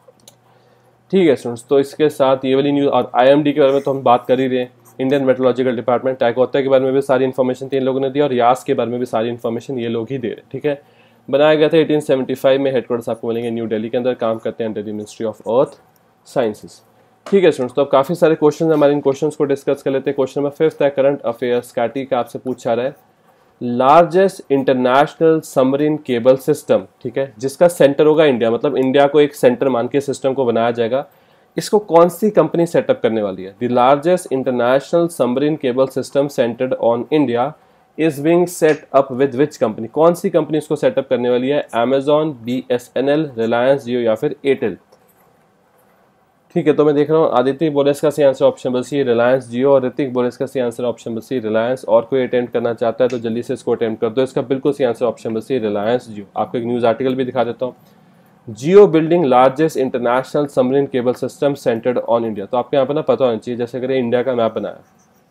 ठीक है स्टूडेंट्स, तो इसके साथ ये वाली न्यूज़ और आईएमडी के बारे में तो हम बात कर ही रहे हैं। इंडियन मेट्रोलॉजिकल डिपार्टमेंट टैकोता के बारे में भी सारी इन्फॉर्मेशन इन लोगों ने दी और यास के बारे में भी सारी इन्फॉर्मेशन ये लोग ही दे रहे हैं, ठीक है। बनाया गया था 1875 में, हेडक्वार्टर्स आपको मिलेंगे न्यू दिल्ली के अंदर, काम करते हैं under the ministry of Earth Sciences, ठीक है स्टूडेंट्स। तो अब काफ़ी सारे क्वेश्चन हैं, हमारे इन क्वेश्चंस को डिस्कस कर लेते हैं। क्वेश्चन नंबर 5 है करंट अफेयर्स कैटी का, आपसे पूछा रहा है largest international submarine cable system, ठीक है, जिसका सेंटर होगा इंडिया, मतलब इंडिया को एक सेंटर मान के सिस्टम को बनाया जाएगा, इसको कौन सी कंपनी सेटअप करने वाली है। The largest international submarine cable system centred on India is being set up with which company, कौन सी कंपनी इसको सेटअप करने वाली है। अमेजॉन, BSNL, रिलायंस जियो या फिर एयरटेल, ठीक है। तो मैं देख रहा हूँ आदित्य बोले इसका सही answer option number C Reliance Jio, और ऋतिक बोले इसका सही answer option number C Reliance. और कोई अटेम्प्ट करना चाहता है तो जल्दी से इसको अटेम्प्ट कर दो, इसका बिल्कुल सही answer option number C Reliance Jio. आपको एक न्यूज़ आर्टिकल भी दिखा देता हूँ, Jio building largest international submarine cable system centred on India. तो आपको यहाँ पर ना पता होना चाहिए, जैसे अगर इंडिया का मैप बनाया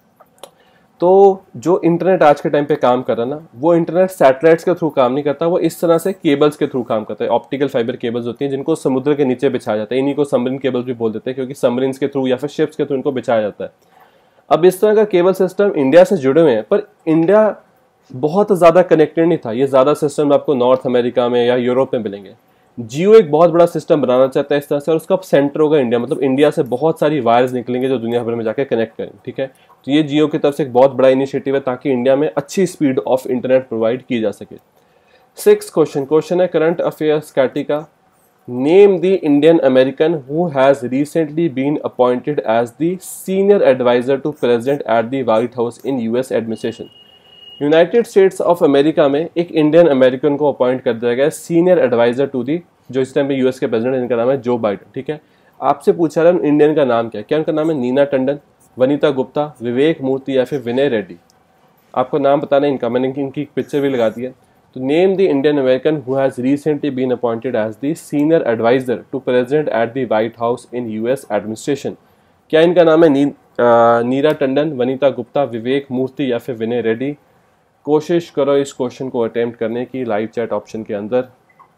तो जो इंटरनेट आज के टाइम पे काम कर रहा है ना, वो इंटरनेट सैटेलाइट्स के थ्रू काम नहीं करता, वो इस तरह से केबल्स के थ्रू काम करता है। ऑप्टिकल फाइबर केबल्स होती हैं जिनको समुद्र के नीचे बिछाया जाता है, इन्हीं को सबमरीन केबल्स भी बोल देते हैं क्योंकि सबमरीन्स के थ्रू या फिर शिप्स के थ्रू इनको बिछाया जाता है। अब इस तरह का केबल सिस्टम इंडिया से जुड़े हुए हैं, पर इंडिया बहुत ज़्यादा कनेक्टेड नहीं था। ये ज़्यादा सिस्टम आपको नॉर्थ अमेरिका में या यूरोप में मिलेंगे। जियो एक बहुत बड़ा सिस्टम बनाना चाहता है इस तरह से, और उसका सेंटर होगा इंडिया, मतलब इंडिया से बहुत सारी वायर्स निकलेंगे जो दुनिया भर में जाकर कनेक्ट करेंगे, ठीक है। तो ये जियो की तरफ से एक बहुत बड़ा इनिशिएटिव है ताकि इंडिया में अच्छी स्पीड ऑफ इंटरनेट प्रोवाइड की जा सके। 6th क्वेश्चन है करंट अफेयर्स कैटी का, name the Indian American who has recently been appointed as the senior adviser to president at the White House in US administration. United States of America में एक Indian American को appoint कर दिया गया senior adviser to the, जो इस time पे US के प्रेसिडेंट, इनका नाम है जो बाइडन। ठीक है, आपसे पूछा रहा है इंडियन का नाम क्या है, क्या उनका नाम है नीना टंडन, वनीता गुप्ता, विवेक मूर्ति या फिर विनय रेड्डी। आपको नाम बताना है इनका, मैंने इनकी पिक्चर भी लगा दी है। तो name the Indian American who has recently been appointed as the senior adviser to president at the White House in US administration. क्या इनका नाम है नीरा टंडन, वनीता गुप्ता, विवेक मूर्ति या फिर विनय रेड्डी? कोशिश करो इस क्वेश्चन को अटेम्प्ट करने की लाइव चैट ऑप्शन के अंदर।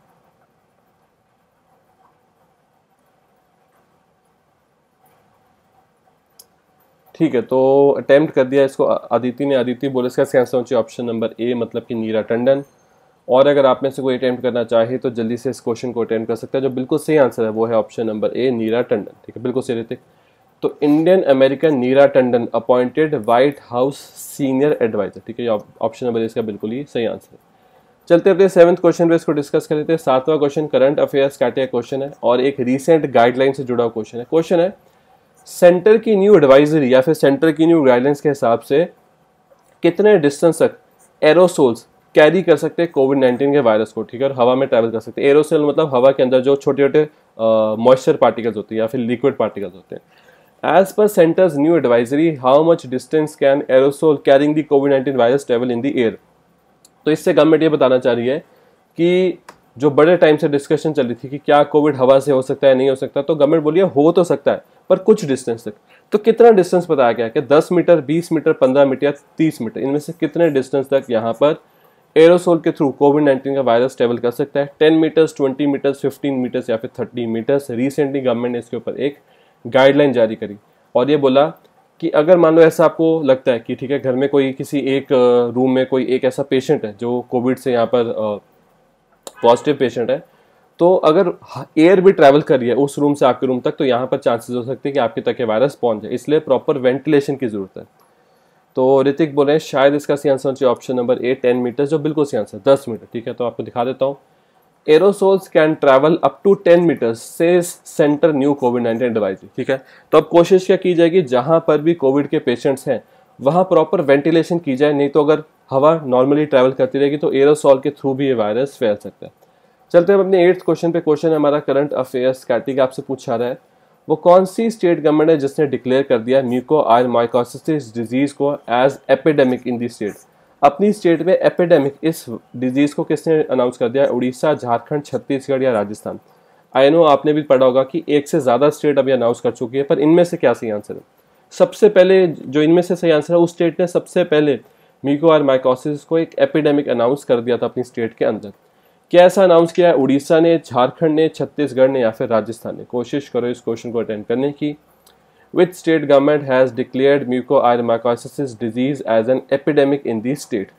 ठीक है, तो अटेम्प्ट कर दिया इसको अदिति ने। अदिति बोले इसका आंसर होना चाहिए ऑप्शन नंबर ए, मतलब कि नीरा टंडन। और अगर आप में से कोई अटेम्प्ट करना चाहे तो जल्दी से इस क्वेश्चन को अटेम्प्ट कर सकता है। जो बिल्कुल सही आंसर है वो है option number A, Neera Tandon. ठीक है, बिल्कुल सही रहते। तो Indian American Neera Tandon appointed White House senior adviser. ठीक है, ऑप्शन नंबर इसका बिल्कुल ही सही आंसर है। चलते अपने 7th क्वेश्चन पे इसको डिस्कस कर लेते हैं। 7वां question current affairs category question है और एक रीसेंट गाइडलाइन से जुड़ा हुआ क्वेश्चन है। क्वेश्चन है सेंटर की न्यू एडवाइजरी या फिर सेंटर की न्यू गाइडलाइंस के हिसाब से कितने डिस्टेंस तक एरोसोल्स कैरी कर सकते हैं कोविड-19 के वायरस को। ठीक है, और हवा में ट्रैवल कर सकते हैं। एरोसोल मतलब हवा के अंदर जो छोटे छोटे मॉइस्चर पार्टिकल्स होते हैं या फिर लिक्विड पार्टिकल्स होते हैं। As per centre's new advisory, how much distance can aerosol carrying the कोविड-19 virus travel in the air. तो इससे गवर्नमेंट ये बताना चाह रही है कि जो बड़े टाइम से डिस्कशन चल रही थी कि क्या कोविड हवा से हो सकता है नहीं हो सकता, तो गवर्नमेंट बोली हो तो सकता है पर कुछ डिस्टेंस तक। तो कितना डिस्टेंस बताया गया कि 10 मीटर, 20 मीटर, 15 मीटर या 30 मीटर, इनमें से कितने डिस्टेंस तक यहाँ पर एरोसोल के थ्रू कोविड-19 का वायरस ट्रेवल कर सकता है। 10 मीटर्स, 20 मीटर्स, 15 मीटर्स या फिर 30 मीटर्स। रिसेंटली गवर्नमेंट ने इसके ऊपर एक गाइडलाइन जारी करी और ये बोला कि अगर मान लो ऐसा आपको लगता है कि ठीक है घर में कोई किसी एक रूम में कोई एक ऐसा पेशेंट है जो कोविड से यहाँ पर पॉजिटिव पेशेंट है, तो अगर एयर भी ट्रैवल कर रही है उस रूम से आपके रूम तक, तो यहाँ पर चांसेस हो सकते हैं कि आपके तक ये वायरस पहुंच जाए, इसलिए प्रॉपर वेंटिलेशन की जरूरत है। तो ऋतिक बोल रहे हैं शायद इसका सही आंसर चाहिए ऑप्शन नंबर ए, 10 मीटर, जो बिल्कुल सही आंसर 10 मीटर। ठीक है, तो आपको दिखा देता हूँ। Aerosols can travel up to 10 metres से सेंटर न्यू कोविड-19 एडवाइजरी। ठीक है, तो अब कोशिश क्या की जाएगी, जहां पर भी कोविड के पेशेंट्स हैं वहां प्रॉपर वेंटिलेशन की जाए, नहीं तो अगर हवा नॉर्मली ट्रैवल करती रहेगी तो एरोसोल के थ्रू भी ये वायरस फैल सकता है। चलते हैं अपने 8th क्वेश्चन पे। क्वेश्चन है हमारा करंट अफेयर्स कैटेगरी आपसे पूछा रहा है, वो कौन सी स्टेट गवर्नमेंट है जिसने डिक्लेयर कर दिया म्यूकोरमाइकोसिस डिजीज को as epidemic in the state. अपनी स्टेट में एपिडेमिक इस डिजीज को किसने अनाउंस कर दिया है? उड़ीसा, झारखंड, छत्तीसगढ़ या राजस्थान। आई नो आपने भी पढ़ा होगा कि एक से ज्यादा स्टेट अभी अनाउंस कर चुकी है, पर इनमें से क्या सही आंसर है? सबसे पहले जो इनमें से सही आंसर है, उस स्टेट ने सबसे पहले म्यूकोरमाइकोसिस को एक एपिडेमिक अनाउंस कर दिया था अपनी स्टेट के अंदर। क्या ऐसा अनाउंस किया है उड़ीसा ने, झारखंड ने, छत्तीसगढ़ ने या फिर राजस्थान ने? कोशिश करो इस क्वेश्चन को अटेंड करने की। Which state government has declared mucormycosis disease as an epidemic in the state?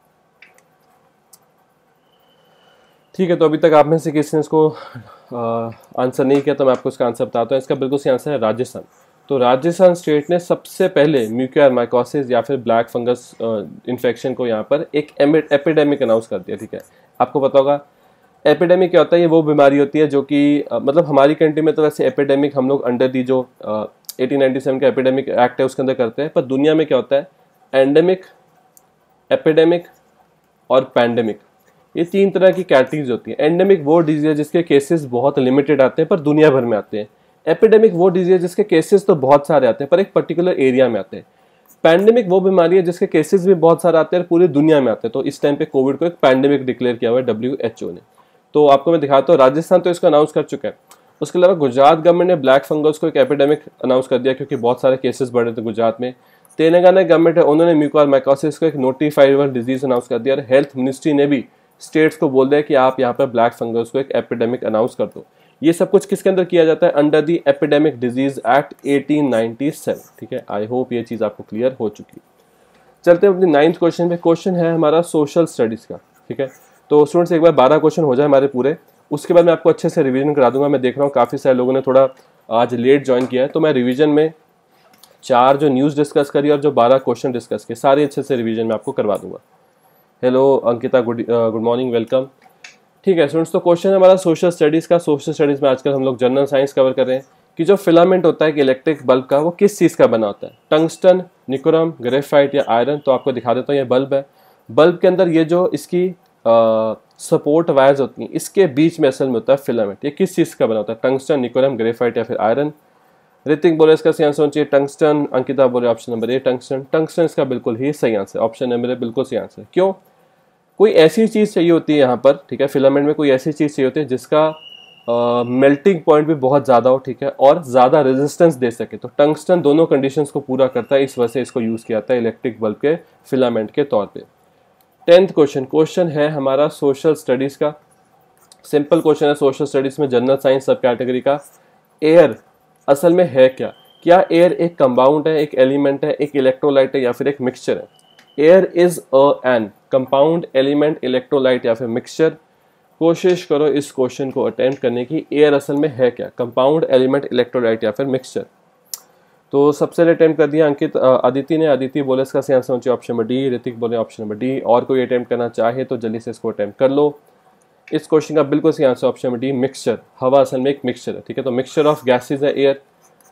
ठीक है, तो अभी तक आप में से किसी ने इसको आंसर नहीं किया, तो मैं आपको इसका आंसर बताता हूँ। इसका बिल्कुल सही आंसर है राजस्थान। तो राजस्थान स्टेट ने सबसे पहले म्यूकोरमाइकोसिस या फिर ब्लैक फंगस इन्फेक्शन को यहाँ पर एक एपिडेमिक अनाउंस कर दिया। ठीक है, आपको पता होगा एपिडेमिक क्या होता है? ये वो बीमारी होती है जो कि मतलब हमारी कंट्री में तो वैसे एपिडेमिक हम लोग अंडर दी जो 1897 का एपिडेमिक एक्ट है उसके अंदर करते हैं, पर दुनिया में क्या होता है? एंडेमिक, एपिडेमिक और पैंडेमिक, ये 3 तरह की कैटेगरीज होती है। एंडेमिक वो डिजीज है जिसके केसेस बहुत लिमिटेड आते हैं पर दुनिया भर में आते हैं। एपिडेमिक वो डिजीज है जिसके केसेस तो बहुत सारे आते हैं पर एक पर्टिकुलर एरिया में आते हैं। पैंडेमिक वो बीमारी है जिसके केसेस भी बहुत सारे आते हैं पूरी दुनिया में आते हैं। तो इस टाइम पे कोविड को एक पैंडेमिक डिक्लेयर किया हुआ है WHO ने। तो आपको मैं दिखाता हूँ, राजस्थान तो इसको अनाउंस कर चुका है। उसके अलावा गुजरात गवर्नमेंट ने ब्लैक फंगस को एक एपिडेमिक अनाउंस कर दिया क्योंकि बहुत सारे केसेस बढ़े थे गुजरात में। तेलंगाना गवर्नमेंट है, उन्होंने म्यूकोरमाइकोसिस को एक नोटिफाइड डिजीज अनाउंस कर दिया और हेल्थ मिनिस्ट्री ने भी स्टेट्स को बोल दिया कि आप यहाँ पर ब्लैक फंगस को एक एपिडेमिक अनाउंस कर दो। ये सब कुछ किसके अंदर किया जाता है? Under the epidemic disease act 1897। ठीक है, आई होप ये चीज़ आपको क्लियर हो चुकी है। चलते हैं अपने 9th क्वेश्चन पे। क्वेश्चन है हमारा सोशल स्टडीज़ का। ठीक है, तो स्टूडेंट्स एक बार 12 क्वेश्चन हो जाए हमारे पूरे, उसके बाद मैं आपको अच्छे से रिवीजन करा दूंगा। मैं देख रहा हूँ काफ़ी सारे लोगों ने थोड़ा आज लेट ज्वाइन किया है, तो मैं रिवीजन में 4 जो न्यूज़ डिस्कस करी और जो 12 क्वेश्चन डिस्कस किए सारे अच्छे से रिवीजन में आपको करवा दूंगा। Hello Ankita, good morning, welcome. ठीक है स्टूडेंट्स, तो क्वेश्चन हमारा सोशल स्टडीज़ का। सोशल स्टडीज़ में आजकल हम लोग जनरल साइंस कवर कर रहे हैं कि जो फिलामेंट होता है कि इलेक्ट्रिक बल्ब का, वो किस चीज़ का बना होता है, टंगस्टन, निकोरम, ग्रेफाइट या आयरन। तो आपको दिखा देता हूँ, ये बल्ब है। बल्ब के अंदर ये जो इसकी सपोर्ट वायर्स होती हैं, इसके बीच में असल में होता है फिलामेंट। ये किस चीज़ का बना होता है, टंगस्टन, निकोरम, ग्रेफाइट या फिर आयरन। ऋतिक बोले इसका सही आंसर होना चाहिए टंगस्टन। अंकिता बोले option number A tungsten. Tungsten इसका बिल्कुल ही सही आंसर, ऑप्शन नंबर ए बिल्कुल सही आंसर। क्यों? कोई ऐसी चीज़ चाहिए होती है यहाँ पर, ठीक है, फिलामेंट में कोई ऐसी चीज़ चाहिए होती है जिसका मेल्टिंग पॉइंट भी बहुत ज़्यादा हो, ठीक है, और ज़्यादा रेजिस्टेंस दे सके। तो टंगस्टन दोनों कंडीशंस को पूरा करता है, इस वजह से इसको यूज़ किया जाता है इलेक्ट्रिक बल्ब के फिलामेंट के तौर पे। 10th क्वेश्चन है हमारा सोशल स्टडीज़ का। सिंपल क्वेश्चन है सोशल स्टडीज़ में, जनरल साइंस सब कैटेगरी का। एयर असल में है क्या? क्या एयर एक कंपाउंड है, एक एलिमेंट है, एक इलेक्ट्रोलाइट है या फिर एक मिक्सचर है? Air is an compound, element, electrolyte या फिर मिक्सचर। कोशिश करो इस क्वेश्चन को अटेम्प्ट करने की। एयर असल में है क्या? कंपाउंड, एलिमेंट, इलेक्ट्रोलाइट या फिर मिक्सचर। तो सबसे अटेम्प्ट कर दिया अंकित अदिति ने। अदिति बोले इसका सही आंसर होना ऑप्शन नंबर डी। ऋतिक बोले ऑप्शन नंबर डी। और कोई अटेम्प्ट करना चाहे तो जल्दी से इसको अटेम्प्ट कर लो। इस क्वेश्चन का बिल्कुल सही answer option number D, mixture. हवा असल में एक मिक्सचर है, ठीक है। तो मिक्सचर ऑफ गैसेज है एयर।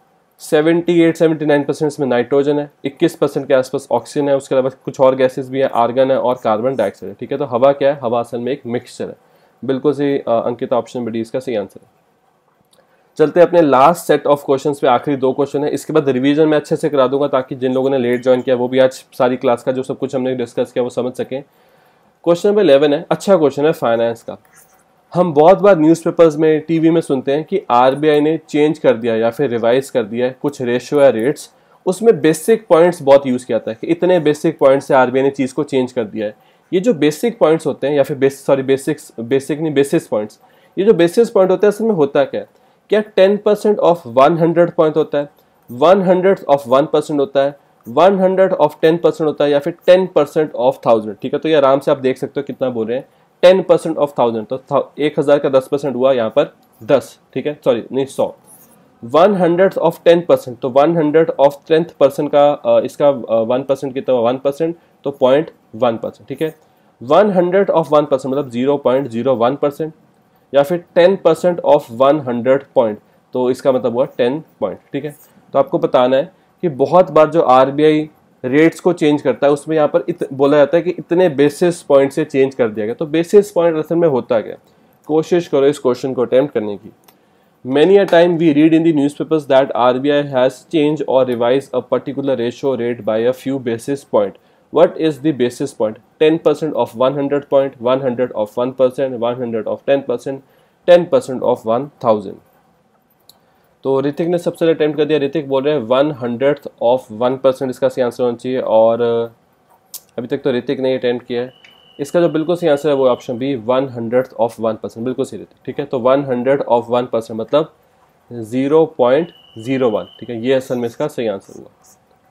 78-79% इसमें नाइट्रोजन है, 21% के आसपास ऑक्सीजन है, उसके अलावा कुछ और गैसेस भी है, आर्गन है और कार्बन डाइऑक्साइड है, ठीक है। तो हवा क्या है? हवा असल में एक मिक्सचर है। बिल्कुल सही अंकिता, ऑप्शन नंबर डी इसका सही आंसर है। चलते हैं अपने लास्ट सेट ऑफ क्वेश्चंस पे। आखिरी 2 क्वेश्चन है, इसके बाद रिवीजन मैं अच्छे से करा दूंगा ताकि जिन लोगों ने लेट ज्वाइन किया वो भी आज सारी क्लास का जो सब कुछ हमने डिस्कस किया वो समझ सकें। क्वेश्चन नंबर 11 है, अच्छा क्वेश्चन है फाइनेंस का। हम बहुत बार न्यूज़पेपर्स में, टीवी में सुनते हैं कि आरबीआई ने चेंज कर दिया या फिर रिवाइज कर दिया है कुछ रेशियो या रेट्स। उसमें बेसिक पॉइंट्स बहुत यूज़ किया जाता है कि इतने बेसिक पॉइंट्स से आरबीआई ने चीज़ को चेंज कर दिया है। ये जो बेसिक पॉइंट्स होते हैं या फिर बेसिस पॉइंट्स, ये जो बेसिस पॉइंट होते हैं असल में होता क्या है? क्या 10% ऑफ 100 पॉइंट होता है, 100 ऑफ 1% होता है, 100 ऑफ 10% होता है या फिर 10% ऑफ 1000, ठीक है। तो ये आराम से आप देख सकते हो कितना बोल रहे हैं, 10% ऑफ 1000। तो 1000 का 10% हुआ यहाँ पर 10, ठीक है, सॉरी नहीं 100। 100 ऑफ 10%, तो 100 ऑफ 10% का इसका 1% कितना हुआ? 1%, तो 0.1%, ठीक है। 100 ऑफ 1% मतलब 0.01%, या फिर 10% ऑफ 100 पॉइंट, तो इसका मतलब हुआ 10 पॉइंट, ठीक है। तो आपको बताना है कि बहुत बार जो आरबीआई रेट्स को चेंज करता है उसमें यहाँ पर बोला जाता है कि इतने बेसिस पॉइंट से चेंज कर दिया गया। तो बेसिस पॉइंट असल में होता क्या? कोशिश करो इस क्वेश्चन को अटेम्प्ट करने की। Many a time we read in the newspapers that RBI has changed or revised a particular ratio rate by a few basis point. What is the basis point? 10% of 100 point, 100 of 1%, 100 of 10%, 10% of 1000. तो ऋतिक ने सबसे attempt कर दिया। ऋतिक बोल रहे हैं 100th of 1% इसका सही आंसर होना चाहिए, और अभी तक तो ऋतिक ने अटेम्प्ट किया है। इसका जो बिल्कुल सही आंसर है वो ऑप्शन बी, 100th ऑफ 1%, बिल्कुल सही ऋतिक, ठीक है। तो 100 ऑफ 1% मतलब 0.01, ठीक है, ये असल में इसका सही आंसर हुआ।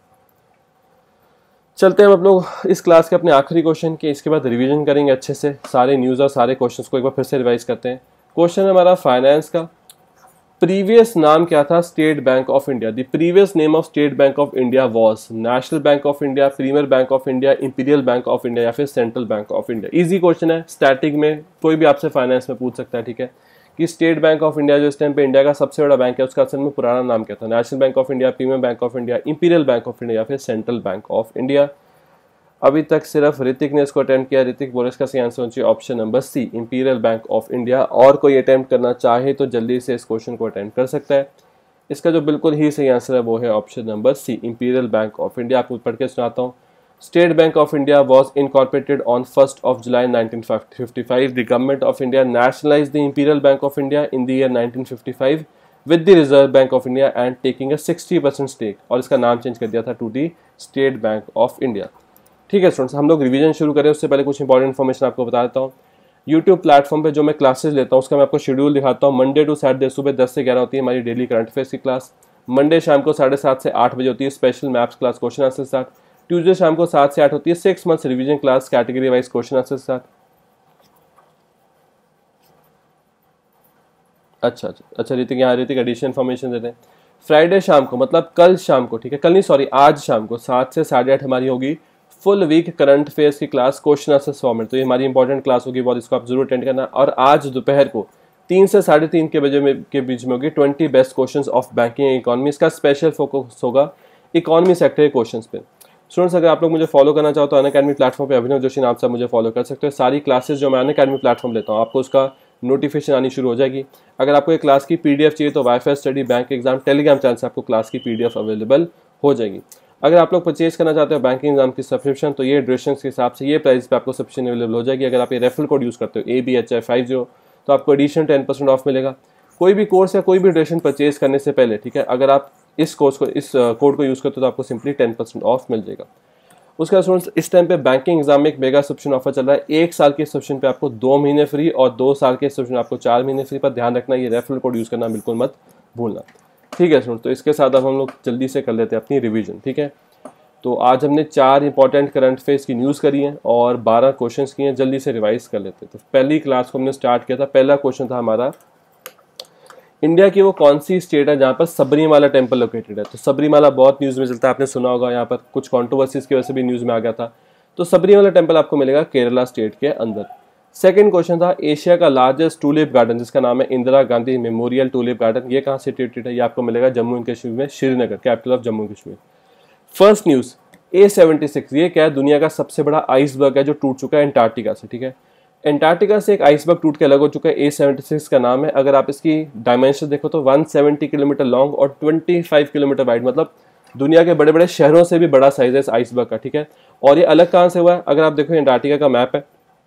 चलते हैं हम लोग इस क्लास के अपने आखिरी क्वेश्चन के, इसके बाद रिवीजन करेंगे अच्छे से सारे न्यूज़ और सारे क्वेश्चंस को एक बार फिर से रिवाइज करते हैं। क्वेश्चन है हमारा फाइनेंस का। प्रीवियस नाम क्या था State Bank of India? The previous name of State Bank of India was National Bank of India, Premier Bank of India, Imperial Bank of India या फिर Central Bank of India. Easy question है, static में कोई भी आपसे finance में पूछ सकता है, ठीक है, कि स्टेट बैंक ऑफ इंडिया जो इस टाइम पे इंडिया का सबसे बड़ा बैंक है उसका असल में पुराना नाम क्या था? National Bank of India, Premier Bank of India, Imperial Bank of India या फिर सेंट्रल बैंक ऑफ इंडिया। अभी तक सिर्फ ऋतिक ने इसको अटेम्प्ट किया। ऋतिक बोले इसका सही आंसर होना चाहिए option number C, Imperial Bank of India. और कोई अटेम्प्ट करना चाहे तो जल्दी से इस क्वेश्चन को अटेम्प्ट कर सकता है। इसका जो बिल्कुल ही सही आंसर है वो है option number C, Imperial Bank of India. आपको पढ़ के सुनाता हूँ। State Bank of India was incorporated on 1st of July 1955. The government of India nationalized the Imperial Bank of India in the year 1955 with the Reserve Bank of India and taking a 60% stake, और इसका नाम change कर दिया था to the State Bank of India. ठीक है students, हम लोग रिवीजन शुरू करें उससे पहले कुछ इंपॉर्टेंट इन्फॉर्मेशन आपको बता देता हूँ। यूट्यूब प्लेटफॉर्म पे जो मैं क्लासेस लेता हूँ उसका मैं आपको शेड्यूल दिखाता हूँ। मंडे टू सैटरडे सुबह 10 से 11 होती है हमारी डेली करंट अफेयर्स की क्लास। मंडे शाम को 7:30 से 8 बजे होती है special maths class question answer के साथ। ट्यूजडे शाम को 7 से 8 होती है 6 months revision class category wise question answer के साथ। अच्छा ऋतिक, यहाँ ऋतिक एडिशनल इन्फॉर्मेशन देते हैं। फ्राइडे शाम को मतलब कल शाम को, ठीक है, कल नहीं सॉरी आज शाम को 7 से 8:30 हमारी होगी फुल वीक करंट अफेयर्स की क्लास क्वेश्चन आंसर फॉर्मेट। तो ये हमारी इंपॉर्टेंट क्लास होगी बहुत, इसको आप जरूर अटेंड करना। और आज दोपहर को 3 से 3:30 के बजे के बीच में होगी 20 best questions of banking and economy. इसका स्पेशल फोकस होगा इकोनॉमी सेक्टर के क्वेश्चंस पे। स्टूडेंट्स, अगर आप लोग मुझे फॉलो करना चाहो तो अनअकैडमी प्लेटफॉर्म पे अभिनव जोशी नाम से मुझे फॉलो कर सकते हो। सारी क्लासेस जो मैं अनअकैडमी प्लेटफॉर्म लेता हूँ आपको उसका नोटिफिकेशन आनी शुरू हो जाएगी। अगर आपको एक क्लास की पीडीएफ चाहिए तो WiFi study bank exam Telegram channel से आपको क्लास की पीडीएफ अवेलेबल हो जाएगी। अगर आप लोग परचेज करना चाहते हो बैंकिंग एग्जाम की सब्सक्रिप्शन तो ये ड्यूरेशन के हिसाब से ये प्राइस पे आपको सब्सक्रिप्शन अवेलेबल हो जाएगी। अगर आप ये रेफरल कोड यूज़ करते हो ABHI50 तो आपको एडिशन 10% ऑफ मिलेगा। कोई भी कोर्स या कोई भी ड्यूरेशन परचेज करने से पहले, ठीक है, अगर आप इस कोड को यूज़ करते हो तो आपको सिंपली 10% ऑफ मिल जाएगा। उसके बाद स्टूडेंट्स, इस टाइम पे बैंकिंग एग्जाम में एक मेगा सब्सक्रिप्शन ऑफर चल रहा है। 1 साल के सब्सक्रिप्शन पे आपको 2 महीने फ्री और 2 साल के सब्सक्रिप्शन आपको 4 महीने फ्री। पर ध्यान रखना ये रेफरल कोड यूज़ करना बिल्कुल मत भूलना, ठीक है स्टूडेंट। तो इसके साथ अब हम लोग जल्दी से कर लेते हैं अपनी रिवीजन, ठीक है। तो आज हमने 4 इंपॉर्टेंट करंट अफेयर्स की न्यूज़ करी है और 12 क्वेश्चंस किए हैं। जल्दी से रिवाइज कर लेते हैं। तो पहली क्लास को हमने स्टार्ट किया था। पहला क्वेश्चन था हमारा, इंडिया की वो कौन सी स्टेट है जहाँ पर सबरीमाला टेम्पल लोकेटेड है। तो सबरीमाला बहुत न्यूज़ में चलता है, आपने सुना होगा, यहाँ पर कुछ कॉन्ट्रोवर्सीज की वजह से भी न्यूज़ में आ गया था। तो सबरीमाला टेम्पल आपको मिलेगा केरला स्टेट के अंदर। सेकंड क्वेश्चन था, एशिया का लार्जेस्ट टूलिप गार्डन जिसका नाम है Indira Gandhi memorial tulip garden, ये कहाँ सिचुएटेड है। ये आपको मिलेगा जम्मू एंड कश्मीर में, Srinagar, capital of Jammu and Kashmir. First news, A76 ये क्या है, दुनिया का सबसे बड़ा आइसबर्ग है जो टूट चुका है अंटार्कटिका से, ठीक है। अंटार्कटिका से एक आइसबर्ग टूट के अलग हो चुका है, A76 का नाम है। अगर आप इसकी डायमेंशन देखो तो 170 किलोमीटर लॉन्ग और 25 किलोमीटर वाइड, मतलब दुनिया के बड़े बड़े शहरों से भी बड़ा साइज है इस आइसबर्ग का, ठीक है। और ये अलग कहाँ से हुआ है, अगर आप देखो अंटार्कटिका का मैप है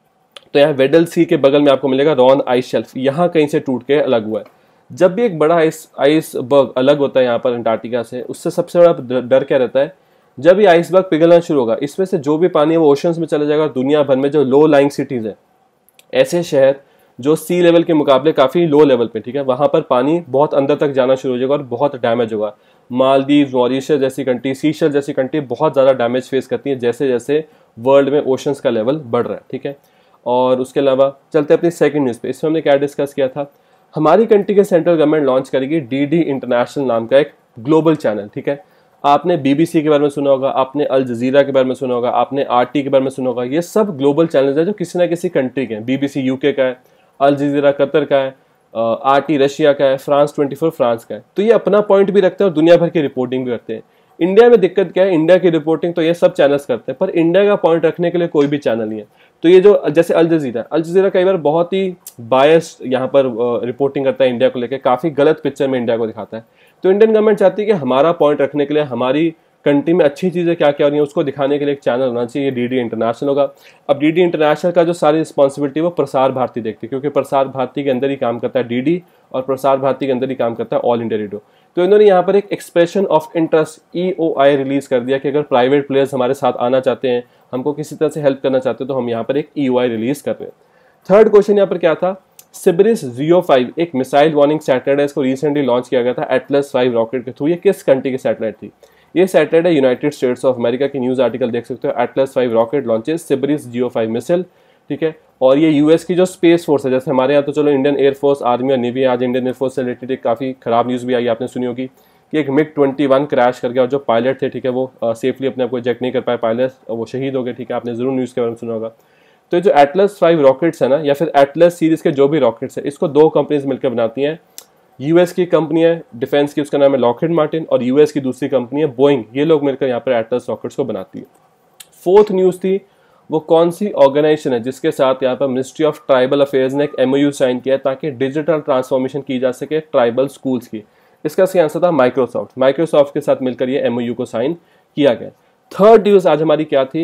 तो यहाँ वेडल सी के बगल में आपको मिलेगा रॉन आइस शेल्फ, यहाँ कहीं से टूट के अलग हुआ है। जब भी एक बड़ा आइसबर्ग अलग होता है यहाँ पर अंटार्कटिका से, उससे सबसे बड़ा डर क्या रहता है, जब ये आइसबर्ग पिघलना शुरू होगा इसमें से जो भी पानी है वो ओशंस में चला जाएगा। दुनिया भर में जो लो लाइंग सिटीज है, ऐसे शहर जो सी लेवल के मुकाबले काफ़ी लो लेवल पे, ठीक है, वहाँ पर पानी बहुत अंदर तक जाना शुरू हो जाएगा और बहुत डैमेज होगा। मालदीव, मॉरिशस जैसी कंट्री, सीशल जैसी कंट्री बहुत ज़्यादा डैमेज फेस करती है जैसे जैसे वर्ल्ड में ओशंस का लेवल बढ़ रहा है, ठीक है। और उसके अलावा चलते अपनी सेकंड न्यूज़ पे। इसमें हमने क्या डिस्कस किया था, हमारी कंट्री के सेंट्रल गवर्नमेंट लॉन्च करेगी DD इंटरनेशनल नाम का एक ग्लोबल चैनल, ठीक है। आपने BBC के बारे में सुना होगा, आपने अल जजीरा के बारे में सुना होगा, आपने RT के बारे में सुना होगा। ये सब ग्लोबल चैनल्स हैं जो किसी ना किसी कंट्री के हैं। BBC UK का है, अल जजीरा कतर का है, RT रशिया का है, France 24 फ्रांस का है। तो ये अपना पॉइंट भी रखते हैं और दुनिया भर की रिपोर्टिंग भी करते हैं। इंडिया में दिक्कत क्या है, इंडिया की रिपोर्टिंग तो ये सब चैनल्स करते हैं पर इंडिया का पॉइंट रखने के लिए कोई भी चैनल नहीं है। तो ये जो जैसे अल जजीरा कई बार बहुत ही बायस्ड यहाँ पर रिपोर्टिंग करता है इंडिया को लेकर, काफ़ी गलत पिक्चर में इंडिया को दिखाता है। तो इंडियन गवर्नमेंट चाहती है कि हमारा पॉइंट रखने के लिए, हमारी कंट्री में अच्छी चीज़ें क्या क्या हो रही हैं उसको दिखाने के लिए एक चैनल होना चाहिए। DD इंटरनेशनल होगा। अब DD इंटरनेशनल का जो सारी रिस्पॉन्सिबिलिटी वो प्रसार भारती देखती है, क्योंकि प्रसार भारती के अंदर ही काम करता है DD और प्रसार भारती के अंदर ही काम करता है ऑल इंडिया रेडियो। तो इन्होंने यहाँ पर एक expression of interest EOI release कर दिया कि अगर प्राइवेट प्लेयर्स हमारे साथ आना चाहते हैं, हमको किसी तरह से हेल्प करना चाहते हैं, तो हम यहाँ पर एक EOI रिलीज कर रहे हैं। थर्ड क्वेश्चन यहाँ पर क्या था, सिब्रिस ZEO5 एक मिसाइल वार्निंग सैटेलाइट है, इसको रिसेंटली लॉन्च किया गया था एटलस 5 रॉकेट के थ्रू। ये किस कंट्री की सैटेलाइट थी, ये सैटेलाइट है यूनाइटेड स्टेट्स ऑफ अमेरिका की। न्यूज़ आर्टिकल देख सकते हो, एटलस 5 रॉकेट लॉन्चेस सिब्रिस ZEO5 मिसाइल, ठीक है। और ये US की जो स्पेस फोर्स है, जैसे हमारे यहाँ तो चलो इंडियन एयरफोर्स, आर्मी और नेवी, आज इंडियन एयरफोर्स से रिलेटेड एक काफ़ी खराब न्यूज़ भी आई, आपने सुनी होगी कि एक MiG-21 क्रैश कर गया और जो पायलट थे, ठीक है, वो सेफली अपने आप को इजेक्ट नहीं कर पाए, पायलट वो शहीद हो गए, ठीक है, आपने जरूर न्यूज़ के बारे में सुना होगा। तो जो एटलस 5 रॉकेट्स है ना, या फिर एटलस सीरीज के जो भी रॉकेट्स है, इसको 2 कंपनीज मिलकर बनाती हैं। US की कंपनी है डिफेंस की, उसका नाम है लॉकहीड मार्टिन, और US की दूसरी कंपनी है बोइंग। ये लोग मिलकर यहाँ पर एटलस रॉकेट्स को बनाती है। फोर्थ न्यूज़ थी, वो कौन सी ऑर्गेनाइजेशन है जिसके साथ यहाँ पर मिनिस्ट्री ऑफ ट्राइबल अफेयर्स ने एक MOU साइन किया है ताकि डिजिटल ट्रांसफॉर्मेशन की जा सके ट्राइबल स्कूल्स की। इसका सही आंसर था माइक्रोसॉफ्ट के साथ मिलकर ये MOU को साइन किया गया। थर्ड न्यूज़ आज हमारी क्या थी,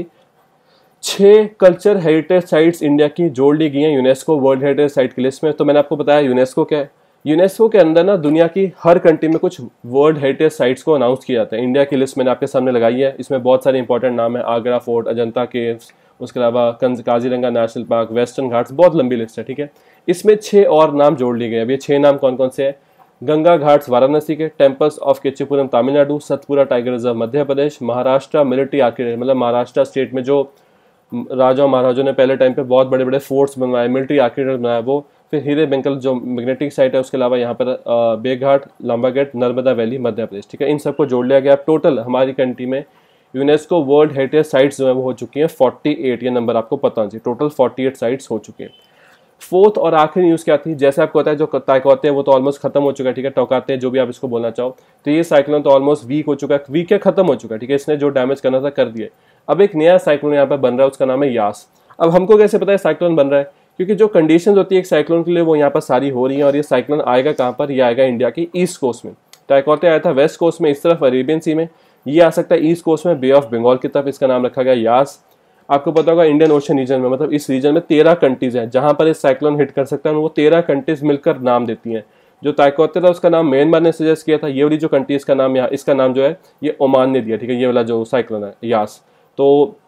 6 कल्चर हेरिटेज साइट्स इंडिया की जोड़ ली गई हैं यूनेस्को वर्ल्ड हेरिटेज साइट की लिस्ट में। तो मैंने आपको बताया यूनेस्को क्या है। यूनेस्को के अंदर ना दुनिया की हर कंट्री में कुछ वर्ल्ड हेरिटेज साइट्स को अनाउंस किया जाता है। इंडिया की लिस्ट मैंने आपके सामने लगाई है, इसमें बहुत सारे इंपॉर्टेंट नाम है, आगरा फोर्ट, अजंता केव्स, उसके अलावा Kaziranga national park, western Ghats, बहुत लंबी लिस्ट है, ठीक है। इसमें 6 और नाम जोड़ लिए गए। अब ये 6 नाम कौन कौन से हैं, गंगा घाट्स वाराणसी के, temples of Kanchipuram Tamil Nadu, Satpura tiger reserve Madhya Pradesh, Maharashtra military architecture, मतलब महाराष्ट्र स्टेट में जो राजा महाराजों ने पहले टाइम पे बहुत बड़े बड़े फोर्ट्स बनवाए, मिलिट्री आर्किटेक्चर बनाया वो, फिर हीरे बेंकल जो मैग्नेटिक साइट है, उसके अलावा यहाँ पर बेघाट, लांबागेट, नर्मदा वैली मध्य प्रदेश, ठीक है। इन सबको जोड़ लिया गया। टोटल हमारी कंट्री में यूनेस्को वर्ल्ड हेरिटेज साइट्स जो है वो हो चुकी हैं 48, ये नंबर आपको पता होना चाहिए, टोटल 48 साइट्स हो चुके हैं। फोर्थ और आखिरी न्यूज़ क्या थी, जैसे आपको पता है जो ताइक्वाते हैं वो तो ऑलमोस्ट खत्म हो चुका है, ठीक है, टोकाते हैं जो भी आप इसको बोलना चाहो, तो ये साइक्लोन तो ऑलमोस्ट वीक हो चुका है, वीक है, खत्म हो चुका है, ठीक है, इसने जो डैमेज करना था कर दिया। अब एक नया साइक्लोन यहाँ पर बन रहा है, उसका नाम है यास। अब हमको कैसे पता है साइक्लोन बन रहा है, क्योंकि जो कंडीशंस होती है एक साइक्लोन के लिए वो यहाँ पर सारी हो रही है, और ये साइक्लोन आएगा कहाँ पर, ये आएगा इंडिया की ईस्ट कोस्ट में। टाइक्वाते आया था वेस्ट कोस्ट में इस तरफ अरेबियन सी में, ये आ सकता है ईस्ट कोस्ट में बे ऑफ बंगाल की तरफ, इसका नाम रखा गया यास। आपको पता होगा इंडियन ओशन रीजन में, मतलब इस रीजन में 13 कंट्रीज हैं जहां पर इस साइक्लोन हिट कर सकता है, वो 13 कंट्रीज मिलकर नाम देती हैं। जो ताइक्वाते था उसका नाम म्यांमार ने सजेस्ट किया था, ये वाली जो कंट्रीज का नाम यहाँ, इसका नाम जो है ये ओमान ने दिया, ठीक है, ये वाला जो साइक्लोन है यास। तो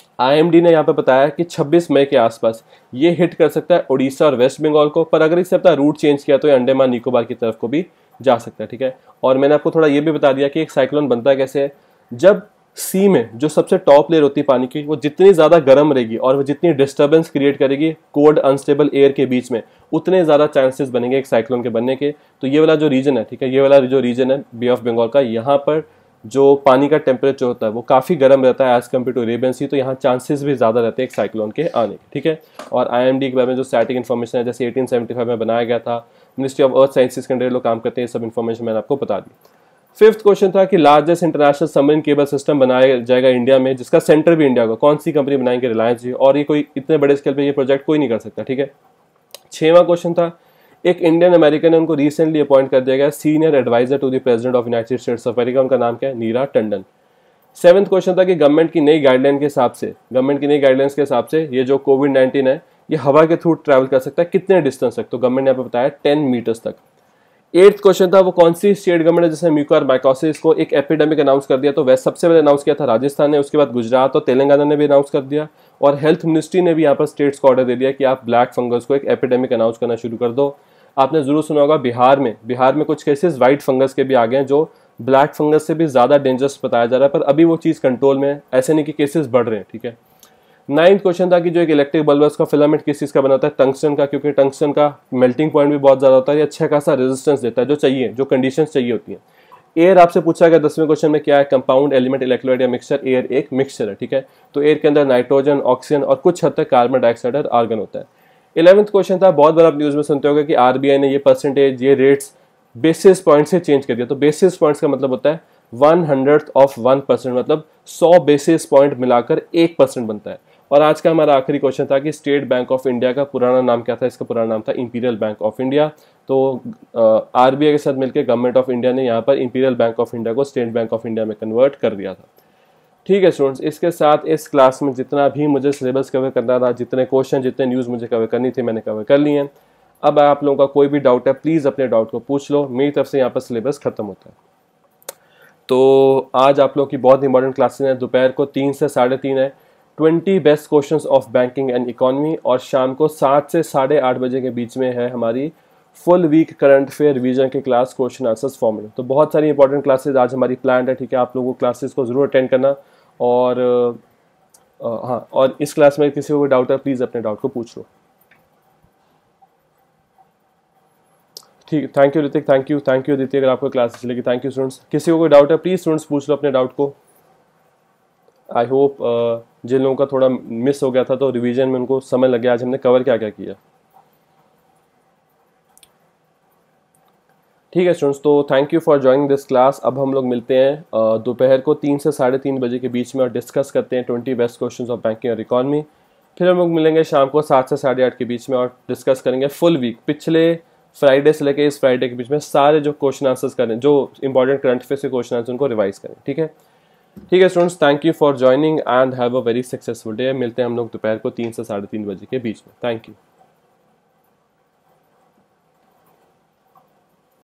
IMD ने यहाँ पे बताया कि 26 मई के आसपास ये हिट कर सकता है उड़ीसा और वेस्ट बंगाल को, पर अगर इससे अपना रूट चेंज किया तो ये अंडमान निकोबार की तरफ को भी जा सकता है, ठीक है। और मैंने आपको थोड़ा ये भी बता दिया कि एक साइक्लोन बनता है कैसे है, जब सी में जो सबसे टॉप लेयर होती है पानी की, वो जितनी ज़्यादा गर्म रहेगी और वो जितनी डिस्टर्बेंस क्रिएट करेगी कोल्ड अनस्टेबल एयर के बीच में, उतने ज़्यादा चांसेस बनेंगे एक साइक्लोन के बनने के। तो ये वाला जो रीजन है, ठीक है, ये वाला जो रीजन है बे ऑफ बंगाल का, यहाँ पर जो पानी का टेम्परेचर होता है वो काफ़ी गर्म रहता है as compare to Arabian Sea, तो यहाँ चांसेस भी ज़्यादा रहते हैं एक साइक्लोन के आने के, ठीक है। और IMD के बारे में जो स्टैटिक इन्फॉर्मेशन है, जैसे 1875 में बनाया गया था, मिनिस्ट्री ऑफ अर्थ साइंसेज के अंडर लोग काम करते हैं, सब इन्फॉर्मेशन मैंने आपको बता दी। फिफ्थ क्वेश्चन था कि largest international submarine cable system बनाया जाएगा इंडिया में, जिसका सेंटर भी इंडिया का, कौन सी कंपनी बनाएंगे, रिलायंस जी, और ये कोई इतने बड़े स्केल पे ये प्रोजेक्ट कोई नहीं कर सकता, ठीक है। 6वां क्वेश्चन था, एक इंडियन अमेरिकन है, उनको रिसेंटली अपॉइंट कर दिया गया senior adviser to the president of United States of America, उनका नाम क्या है, नीरा टंडन। 7वां क्वेश्चन था कि गवर्नमेंट की नई गाइडलाइन के हिसाब से, गवर्नमेंट की नई गाइडलाइंस के हिसाब से ये जो कोविड-19 है ये हवा के थ्रू ट्रैवल कर सकता है कितने डिस्टेंस तक, तो गवर्नमेंट ने यहाँ पे बताया 10 मीटर्स तक। 8th क्वेश्चन था वो कौन सी स्टेट गवर्नमेंट है जिसने म्यूकोरमाइकोसिस को एक एपिडेमिक अनाउंस कर दिया, तो वैसे सबसे पहले अनाउंस किया था राजस्थान ने, उसके बाद गुजरात और तेलंगाना ने भी अनाउंस कर दिया, और हेल्थ मिनिस्ट्री ने भी यहाँ पर स्टेट्स को ऑर्डर दे दिया कि आप ब्लैक फंगस को एक एपिडेमिक अनाउंस करना शुरू कर दो। आपने जरूर सुना होगा बिहार में कुछ केसेस व्हाइट फंगस के भी आ गए हैं, जो ब्लैक फंगस से भी ज़्यादा डेंजरस बताया जा रहा है, पर अभी वो चीज़ कंट्रोल में है, ऐसे नहीं कि केसेस बढ़ रहे हैं, ठीक है। 9th क्वेश्चन था कि जो एक इलेक्ट्रिक बल्ब है उसका फिलामेंट किस चीज़ का बना होता है, टंगस्टन का, क्योंकि टंगस्टन का मेल्टिंग पॉइंट भी बहुत ज़्यादा होता है, ये अच्छा खासा रेजिस्टेंस देता है, जो चाहिए, जो कंडीशंस चाहिए होती हैं। एयर आपसे पूछा गया 10वें क्वेश्चन में क्या है, कंपाउंड एलिमेंट इलेक्ट्रोलाइट या मिक्सचर, एयर एक मिक्सचर है, ठीक है। तो एयर के अंदर नाइट्रोजन, ऑक्सीजन और कुछ हद तक कार्बन डाइऑक्साइड और आर्गन होता है। 11th क्वेश्चन था, बहुत बार आप न्यूज़ में सुनते होंगे कि RBI ने ये परसेंटेज, ये रेट्स बेसिस पॉइंट से चेंज कर दिया, तो बेसिस पॉइंट्स का मतलब होता है 1/100%, मतलब 100 बेसिस पॉइंट मिलाकर 1% बनता है। और आज का हमारा आखिरी क्वेश्चन था कि स्टेट बैंक ऑफ इंडिया का पुराना नाम क्या था, इसका पुराना नाम था इंपीरियल बैंक ऑफ इंडिया। तो RBI के साथ मिलकर गवर्नमेंट ऑफ इंडिया ने यहाँ पर इंपीरियल बैंक ऑफ इंडिया को स्टेट बैंक ऑफ इंडिया में कन्वर्ट कर दिया था, ठीक है स्टूडेंट्स। इसके साथ इस क्लास में जितना भी मुझे सिलेबस कवर करना था, जितने क्वेश्चन, जितने न्यूज़ मुझे कवर करनी थी, मैंने कवर कर ली हैं। अब आप लोगों का कोई भी डाउट है प्लीज़ अपने डाउट को पूछ लो, मेरी तरफ से यहाँ पर सिलेबस खत्म होता है। तो आज आप लोगों की बहुत इंपॉर्टेंट क्लासेस हैं, दोपहर को 3 से 3:30 है 20 best questions of banking and economy, और शाम को 7 से 8:30 बजे के बीच में है हमारी full week current affair revision की क्लास, क्वेश्चन आंसर्स फॉर्म में। तो बहुत सारी इंपॉर्टेंट क्लासेस आज हमारी प्लान है, ठीक है, आप लोगों को क्लासेस को जरूर अटेंड करना। और हाँ, और इस क्लास में किसी को कोई डाउट है प्लीज़ अपने डाउट को पूछ लो, ठीक। Thank you Hrithik, thank you Aditi, अगर आपको क्लास चलेगी, थैंक यू स्टूडेंट्स। किसी को कोई डाउट है प्लीज़ स्टूडेंट्स पूछ लो अपने डाउट को। आई होप जिन लोगों का थोड़ा मिस हो गया था तो रिवीजन में उनको समझ लग गया आज हमने कवर क्या क्या किया, ठीक है स्टूडेंट्स। तो thank you for joining this class. अब हम लोग मिलते हैं दोपहर को 3 से 3:30 बजे के बीच में और डिस्कस करते हैं 20 बेस्ट क्वेश्चंस ऑफ बैंकिंग और इकोनॉमी। फिर हम लोग मिलेंगे शाम को 7 से 8:30 के बीच में और डिस्कस करेंगे फुल वीक, पिछले फ्राइडे से लेकर इस फ्राइडे के बीच में सारे जो क्वेश्चन आंसर्स करें, जो इंपॉर्टेंट करंट अफेयर्स के क्वेश्चन आंसर उनको रिवाइज करें, ठीक है। ठीक है students, thank you for joining and have a very successful day. मिलते हैं हम लोग दोपहर को 3 से 3:30 बजे के बीच में। Thank you.